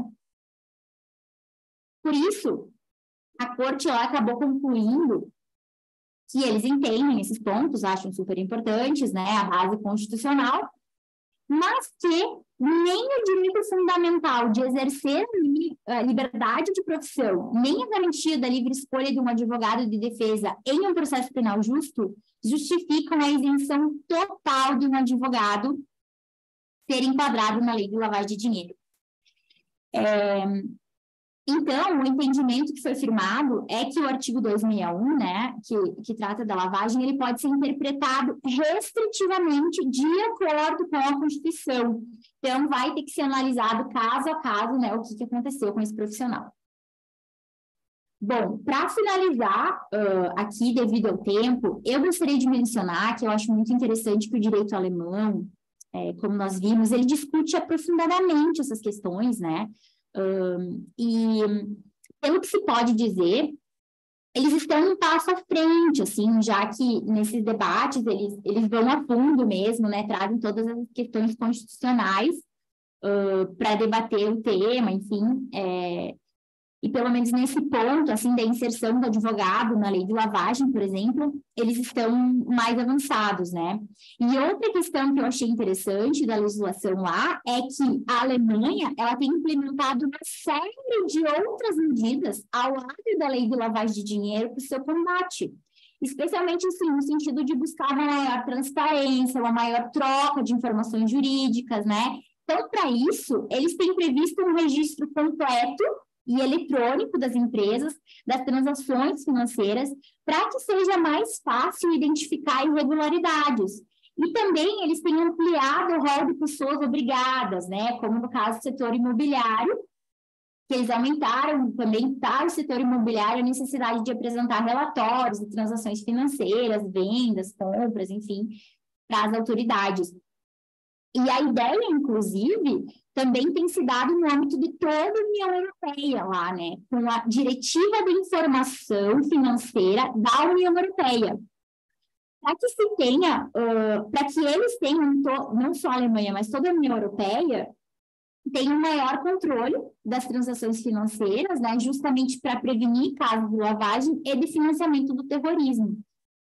Por isso, a corte lá acabou concluindo que eles entendem esses pontos, acham super importantes, né, a base constitucional, mas que nem o direito fundamental de exercer a liberdade de profissão, nem a garantia da livre escolha de um advogado de defesa em um processo penal justo, justificam a isenção total de um advogado ser enquadrado na lei de lavagem de dinheiro. É, então, o entendimento que foi firmado é que o artigo duzentos e sessenta e um, né, que, que trata da lavagem, ele pode ser interpretado restritivamente de acordo com a Constituição. Então, vai ter que ser analisado caso a caso, né, o que, que aconteceu com esse profissional. Bom, para finalizar uh, aqui, devido ao tempo, eu gostaria de mencionar que eu acho muito interessante que o direito alemão, é, como nós vimos, ele discute aprofundadamente essas questões, né? Um, e, pelo que se pode dizer, eles estão um passo à frente, assim, já que nesses debates eles, eles vão a fundo mesmo, né, trazem todas as questões constitucionais uh, para debater o tema, enfim, é, e pelo menos nesse ponto, assim, da inserção do advogado na lei de lavagem, por exemplo, eles estão mais avançados, né? E outra questão que eu achei interessante da legislação lá é que a Alemanha, ela tem implementado uma série de outras medidas ao lado da lei de lavagem de dinheiro para o seu combate. Especialmente, assim, no sentido de buscar uma maior transparência, uma maior troca de informações jurídicas, né? Então, para isso, eles têm previsto um registro completo e eletrônico das empresas, das transações financeiras, para que seja mais fácil identificar irregularidades. E também eles têm ampliado o rol de pessoas obrigadas, né? Como no caso do setor imobiliário, que eles aumentaram também para o setor imobiliário a necessidade de apresentar relatórios de transações financeiras, vendas, compras, enfim, para as autoridades. E a ideia, inclusive, também tem se dado no âmbito de toda a União Europeia lá, né? Com a Diretiva de Informação Financeira da União Europeia. Para que se tenha, uh, para que eles tenham, to- não só a Alemanha, mas toda a União Europeia, tem um maior controle das transações financeiras, né? Justamente para prevenir casos de lavagem e de financiamento do terrorismo.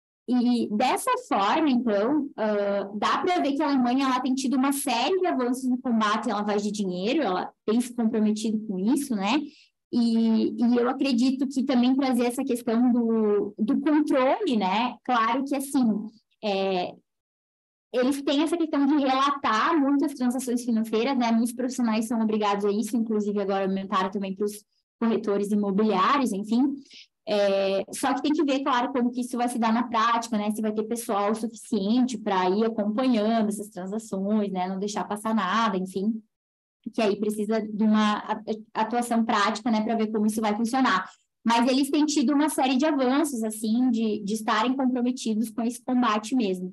E dessa forma, então, uh, dá para ver que a Alemanha ela tem tido uma série de avanços no combate à lavagem de dinheiro, ela tem se comprometido com isso, né? E, e eu acredito que também trazer essa questão do, do controle, né? Claro que, assim, é, eles têm essa questão de relatar muitas transações financeiras, né? Muitos profissionais são obrigados a isso, inclusive agora aumentaram também para os corretores imobiliários, enfim. É, só que tem que ver, claro, como que isso vai se dar na prática, né? Se vai ter pessoal suficiente para ir acompanhando essas transações, né? Não deixar passar nada, enfim. Que aí precisa de uma atuação prática, né? Para ver como isso vai funcionar. Mas eles têm tido uma série de avanços, assim, de, de estarem comprometidos com esse combate mesmo.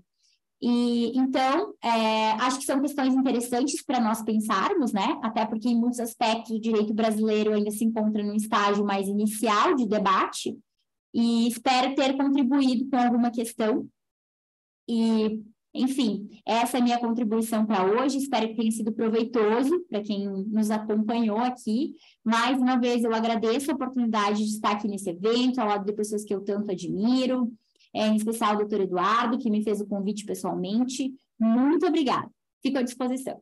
E, então, é, acho que são questões interessantes para nós pensarmos, né? Até porque em muitos aspectos o direito brasileiro ainda se encontra num estágio mais inicial de debate, e espero ter contribuído com alguma questão. E, enfim, essa é a minha contribuição para hoje. Espero que tenha sido proveitoso para quem nos acompanhou aqui. Mais uma vez, eu agradeço a oportunidade de estar aqui nesse evento, ao lado de pessoas que eu tanto admiro. É, em especial o doutor Eduardo, que me fez o convite pessoalmente. Muito obrigada. Fico à disposição.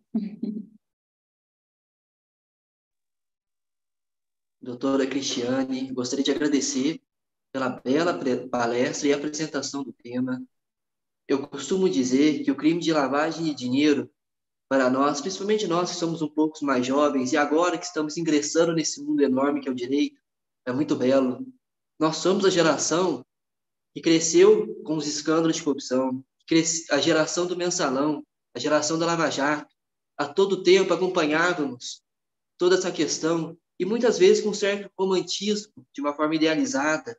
Doutora Cristiane, gostaria de agradecer pela bela palestra e apresentação do tema. Eu costumo dizer que o crime de lavagem de dinheiro, para nós, principalmente nós que somos um pouco mais jovens e agora que estamos ingressando nesse mundo enorme que é o direito, é muito belo. Nós somos a geração que cresceu com os escândalos de corrupção, a geração do mensalão, a geração da Lava Jato. A todo tempo acompanhávamos toda essa questão, e muitas vezes com um certo romantismo, de uma forma idealizada.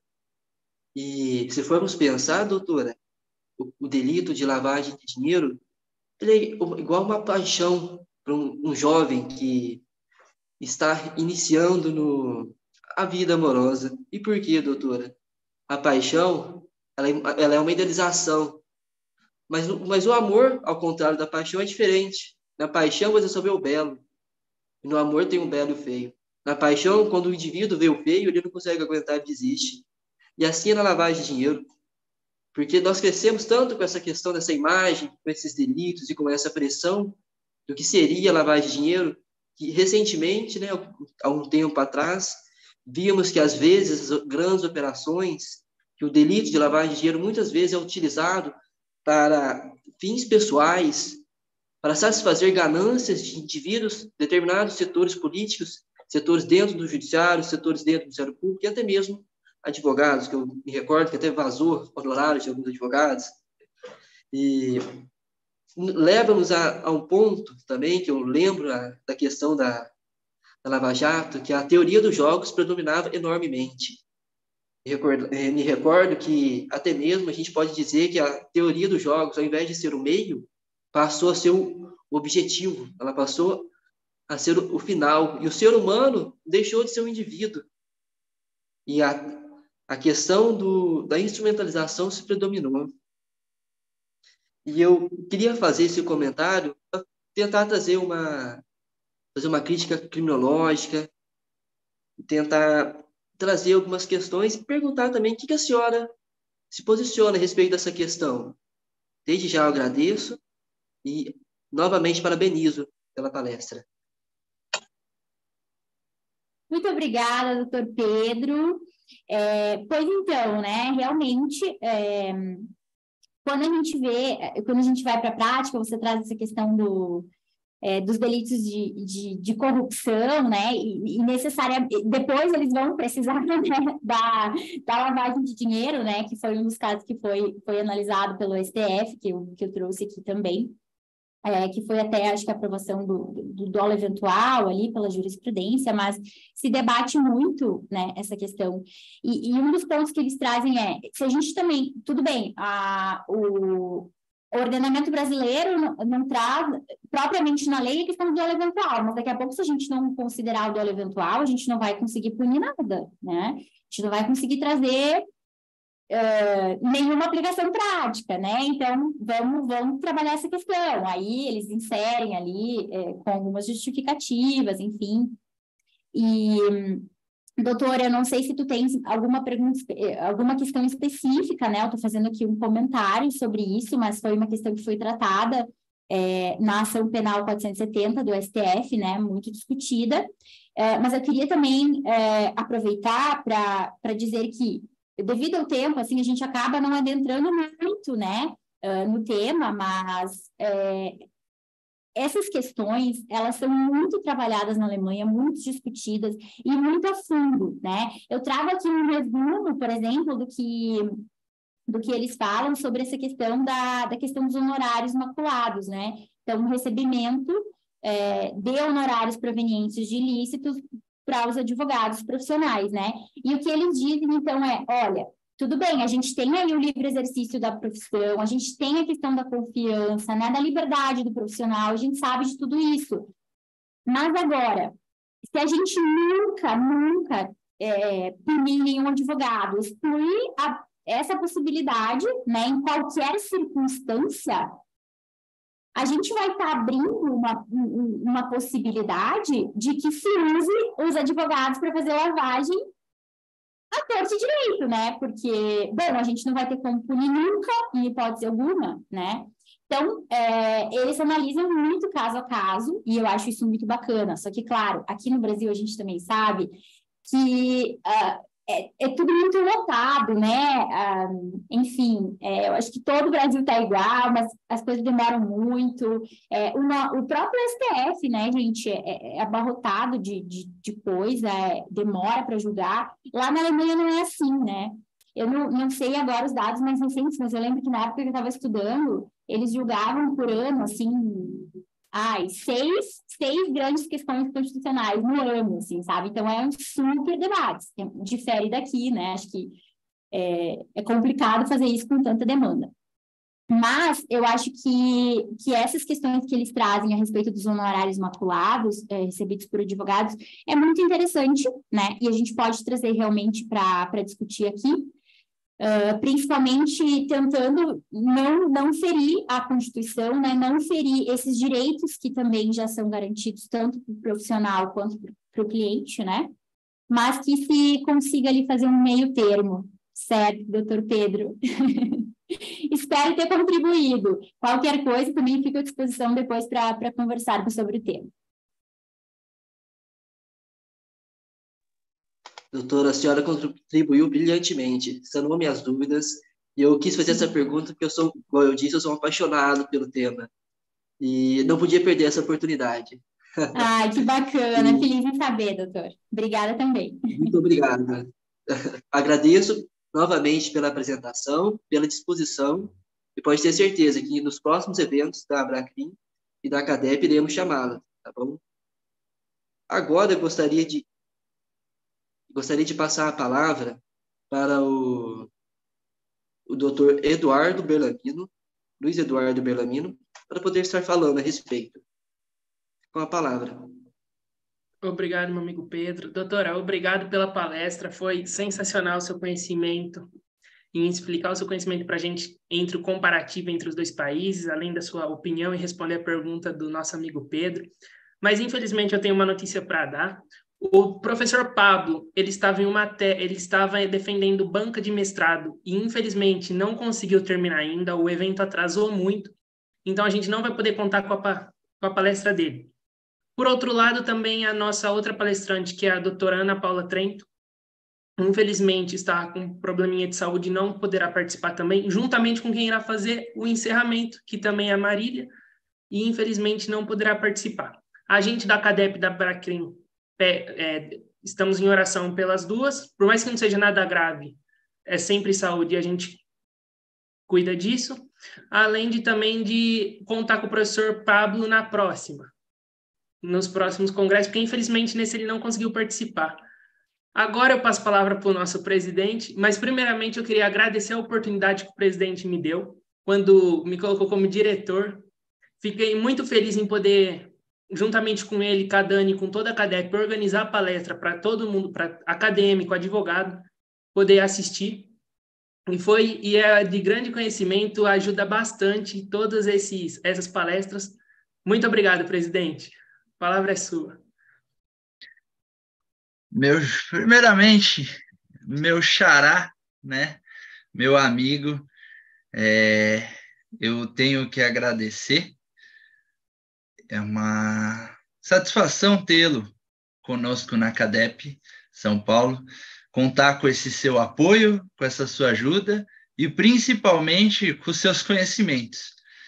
E se formos pensar, doutora, o, o delito de lavagem de dinheiro, ele é igual uma paixão para um, um jovem que está iniciando no, a vida amorosa. E por quê, doutora? A paixão, ela, ela é uma idealização. Mas, mas o amor, ao contrário da paixão, é diferente. Na paixão, você só vê o belo. E no amor tem o belo e o feio. Na paixão, quando o indivíduo vê o feio, ele não consegue aguentar e desiste. E assim é na lavagem de dinheiro. Porque nós crescemos tanto com essa questão dessa imagem, com esses delitos e com essa pressão do que seria a lavagem de dinheiro, que recentemente, né, há um tempo atrás, vimos que, às vezes, as grandes operações, que o delito de lavagem de dinheiro muitas vezes é utilizado para fins pessoais, para satisfazer ganâncias de indivíduos, determinados setores políticos, setores dentro do judiciário, setores dentro do Ministério Público, e até mesmo advogados, que eu me recordo que até vazou honorários de alguns advogados. E leva-nos a, a um ponto também, que eu lembro a, da questão da, da Lava Jato, que a teoria dos jogos predominava enormemente. Me recordo, me recordo que até mesmo a gente pode dizer que a teoria dos jogos, ao invés de ser o meio, passou a ser o objetivo, ela passou a ser o, o final. E o ser humano deixou de ser um indivíduo. E a, a questão do, da instrumentalização se predominou. E eu queria fazer esse comentário para tentar trazer uma, fazer uma crítica criminológica, tentar trazer algumas questões e perguntar também o que a senhora se posiciona a respeito dessa questão. Desde já eu agradeço e novamente parabenizo pela palestra. Muito obrigada, doutor Pedro. É, pois então, né, realmente, é, quando a gente vê, quando a gente vai para a prática, você traz essa questão do, é, dos delitos de, de, de corrupção, né, e, e necessária, depois eles vão precisar, né, da, da lavagem de dinheiro, né, que foi um dos casos que foi, foi analisado pelo S T F, que eu, que eu trouxe aqui também. É, que foi até, acho que a aprovação do, do dolo eventual ali pela jurisprudência, mas se debate muito, né, essa questão. E, e um dos pontos que eles trazem é, se a gente também, tudo bem, a, o, o ordenamento brasileiro não, não traz, propriamente na lei, a questão do dolo eventual, mas daqui a pouco, se a gente não considerar o dolo eventual, a gente não vai conseguir punir nada, né? A gente não vai conseguir trazer Uh, nenhuma aplicação prática, né? Então, vamos, vamos trabalhar essa questão. Aí, eles inserem ali é, com algumas justificativas, enfim. E, doutora, eu não sei se tu tens alguma pergunta, alguma questão específica, né? Eu estou fazendo aqui um comentário sobre isso, mas foi uma questão que foi tratada é, na ação penal quatrocentos e setenta do S T F, né? Muito discutida. É, mas eu queria também é, aproveitar para dizer que devido ao tempo, assim, a gente acaba não adentrando muito, né, uh, no tema, mas é, essas questões, elas são muito trabalhadas na Alemanha, muito discutidas e muito a fundo, né? Eu trago aqui um resumo, por exemplo, do que, do que eles falam sobre essa questão da, da questão dos honorários maculados, né? Então, o recebimento é, de honorários provenientes de ilícitos para os advogados profissionais, né? E o que eles dizem, então, é, olha, tudo bem, a gente tem aí o livre exercício da profissão, a gente tem a questão da confiança, né, da liberdade do profissional, a gente sabe de tudo isso. Mas agora, se a gente nunca, nunca é, punir nenhum advogado, excluir a, essa possibilidade, né, em qualquer circunstância, a gente vai estar abrindo uma, uma possibilidade de que se use os advogados para fazer lavagem à torta e direito, né? Porque, bom, a gente não vai ter como punir nunca, em hipótese alguma, né? Então, é, eles analisam muito caso a caso, e eu acho isso muito bacana. Só que, claro, aqui no Brasil a gente também sabe que uh, é, é tudo muito lotado, né? Uh, enfim, é, eu acho que todo o Brasil está igual, mas as coisas demoram muito. É, uma, o próprio S T F, né, gente, é, é abarrotado de, de, de coisa, é, demora para julgar. Lá na Alemanha não é assim, né? Eu não, não sei agora os dados mais recentes, mas eu lembro que na época que eu estava estudando, eles julgavam por ano, assim, ai, seis, seis grandes questões constitucionais no ano, assim, sabe? Então, é um super debate, difere daqui, né? Acho que é, é complicado fazer isso com tanta demanda. Mas eu acho que, que essas questões que eles trazem a respeito dos honorários maculados, é, recebidos por advogados, é muito interessante, né? E a gente pode trazer realmente para discutir aqui. Uh, principalmente tentando não, não ferir a Constituição, né, não ferir esses direitos que também já são garantidos tanto para o profissional quanto para o cliente, né, mas que se consiga ali fazer um meio termo, certo, doutor Pedro? Espero ter contribuído. Qualquer coisa também fico à disposição depois para conversarmos sobre o tema. Doutora, a senhora contribuiu brilhantemente, sanou minhas dúvidas, e eu quis fazer essa pergunta porque eu sou, como eu disse, eu sou um apaixonado pelo tema, e não podia perder essa oportunidade. Ai, que bacana, e... feliz em saber, doutor. Obrigada também. Muito obrigada. Agradeço novamente pela apresentação, pela disposição, e pode ter certeza que nos próximos eventos da Abracrim e da CADEP iremos chamá-la, tá bom? Agora eu gostaria de Gostaria de passar a palavra para o, o doutor Eduardo Berlamino, Luiz Eduardo Berlamino, para poder estar falando a respeito. Com a palavra. Obrigado, meu amigo Pedro. Doutora, obrigado pela palestra. Foi sensacional o seu conhecimento, em explicar o seu conhecimento para a gente entre o comparativo entre os dois países, além da sua opinião e responder a pergunta do nosso amigo Pedro. mas infelizmente eu tenho uma notícia para dar. O professor Pablo, ele estava em uma te... ele estava defendendo banca de mestrado e infelizmente não conseguiu terminar ainda, o evento atrasou muito, então a gente não vai poder contar com a, pa... com a palestra dele. Por outro lado, também a nossa outra palestrante, que é a doutora Ana Paula Trento, infelizmente está com um probleminha de saúde e não poderá participar também, juntamente com quem irá fazer o encerramento, que também é a Marília, e infelizmente não poderá participar. A gente da CADEP da Bracrim, é, é, estamos em oração pelas duas, por mais que não seja nada grave, é sempre saúde e a gente cuida disso, além de também de contar com o professor Pablo na próxima, nos próximos congressos, porque infelizmente nesse ele não conseguiu participar. Agora eu passo a palavra para o nosso presidente, mas primeiramente eu queria agradecer a oportunidade que o presidente me deu, quando me colocou como diretor. Fiquei muito feliz em poder, juntamente com ele, com a Dani, com toda a CADEP, organizar a palestra para todo mundo, para acadêmico, advogado, poder assistir. E foi e é de grande conhecimento, ajuda bastante todas esses, essas palestras. Muito obrigado, presidente. A palavra é sua. Meu, primeiramente, meu xará, né? Meu amigo, é, eu tenho que agradecer. É uma satisfação tê-lo conosco na CADEP São Paulo, contar com esse seu apoio, com essa sua ajuda e principalmente com seus conhecimentos.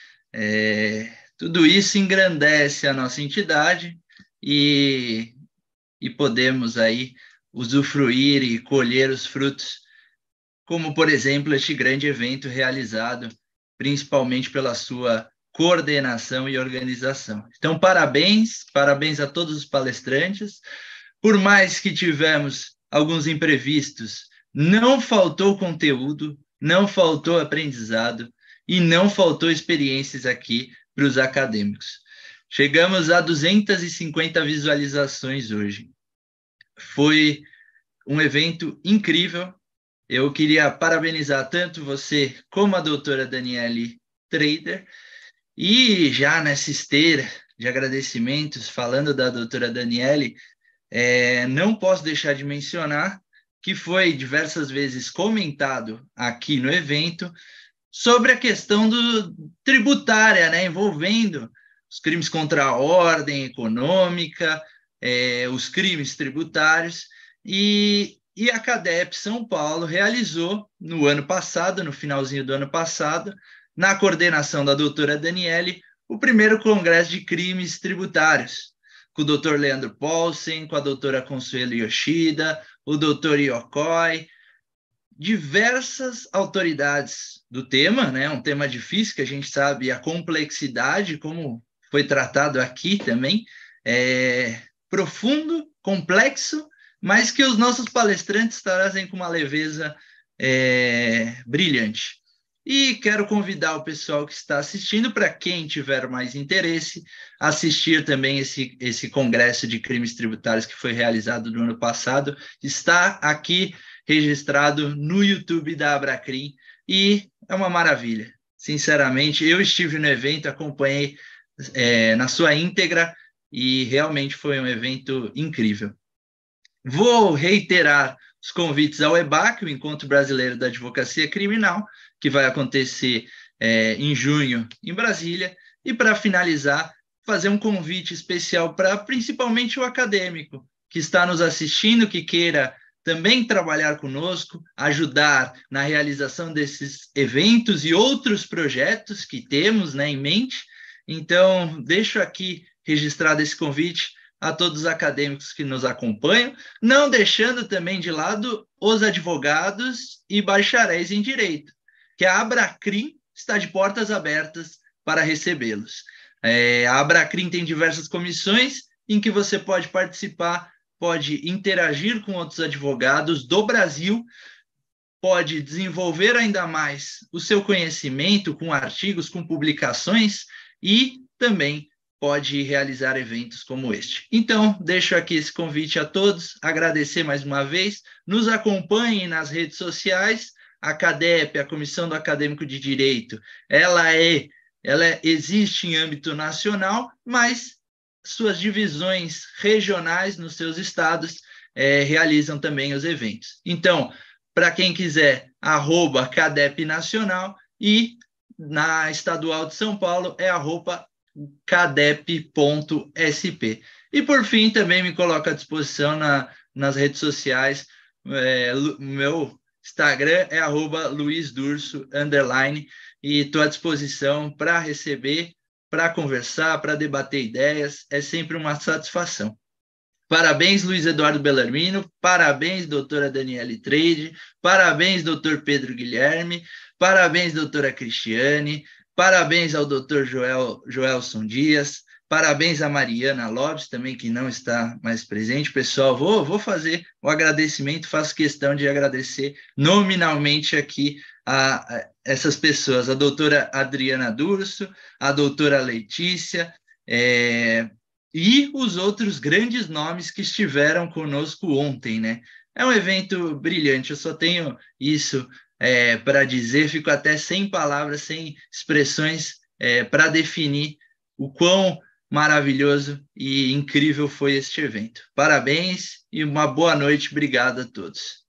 É, tudo isso engrandece a nossa entidade e, e podemos aí usufruir e colher os frutos, como, por exemplo, este grande evento realizado principalmente pela sua coordenação e organização. Então, parabéns, parabéns a todos os palestrantes. Por mais que tivemos alguns imprevistos, não faltou conteúdo, não faltou aprendizado e não faltou experiências aqui para os acadêmicos. Chegamos a duzentas e cinquenta visualizações hoje. Foi um evento incrível. Eu queria parabenizar tanto você como a doutora Daniele Trader. E já nessa esteira de agradecimentos, falando da doutora Daniele, é, não posso deixar de mencionar que foi diversas vezes comentado aqui no evento sobre a questão do, tributária, né, envolvendo os crimes contra a ordem econômica, é, os crimes tributários, e, e a CADEP São Paulo realizou no ano passado, no finalzinho do ano passado, na coordenação da doutora Daniele, o primeiro congresso de crimes tributários, com o doutor Leandro Paulsen, com a doutora Consuelo Yoshida, o doutor Yokoi, diversas autoridades do tema, né? Um tema difícil, que a gente sabe a complexidade, como foi tratado aqui também, é profundo, complexo, mas que os nossos palestrantes trazem com uma leveza é, brilhante. E quero convidar o pessoal que está assistindo, para quem tiver mais interesse, assistir também esse, esse congresso de crimes tributários que foi realizado no ano passado. Está aqui registrado no YouTube da Abracrim e é uma maravilha. Sinceramente, eu estive no evento, acompanhei é, na sua íntegra e realmente foi um evento incrível. Vou reiterar os convites ao EBAC, o Encontro Brasileiro da Advocacia Criminal, que vai acontecer é, em junho em Brasília, e para finalizar, fazer um convite especial para principalmente o acadêmico que está nos assistindo, que queira também trabalhar conosco, ajudar na realização desses eventos e outros projetos que temos, né, em mente. Então, deixo aqui registrado esse convite a todos os acadêmicos que nos acompanham, não deixando também de lado os advogados e bacharéis em direito, que a Abracrim está de portas abertas para recebê-los. É, a Abracrim tem diversas comissões em que você pode participar, pode interagir com outros advogados do Brasil, pode desenvolver ainda mais o seu conhecimento com artigos, com publicações e também pode realizar eventos como este. Então, deixo aqui esse convite a todos, agradecer mais uma vez, nos acompanhem nas redes sociais. A CADEP, a Comissão do Acadêmico de Direito, ela, é, ela existe em âmbito nacional, mas suas divisões regionais nos seus estados é, realizam também os eventos. Então, para quem quiser, arroba Cadep Nacional, e na estadual de São Paulo é arroba cadep ponto s p. E por fim, também me coloco à disposição na, nas redes sociais. É, meu Instagram é arroba luizdurso, underline, e estou à disposição para receber, para conversar, para debater ideias. É sempre uma satisfação. Parabéns, Luiz Eduardo Bellarmino, parabéns, doutora Daniele Trade, parabéns, doutor Pedro Guilherme, parabéns, doutora Cristiane, parabéns ao doutor Joel, Joelson Dias, parabéns a Mariana Lopes, também que não está mais presente. Pessoal, vou, vou fazer o agradecimento, faço questão de agradecer nominalmente aqui a, a essas pessoas, a doutora Adriana Durso, a doutora Letícia, é, e os outros grandes nomes que estiveram conosco ontem, né? É um evento brilhante, eu só tenho isso é, para dizer, fico até sem palavras, sem expressões é, para definir o quão maravilhoso e incrível foi este evento. Parabéns e uma boa noite, obrigado a todos.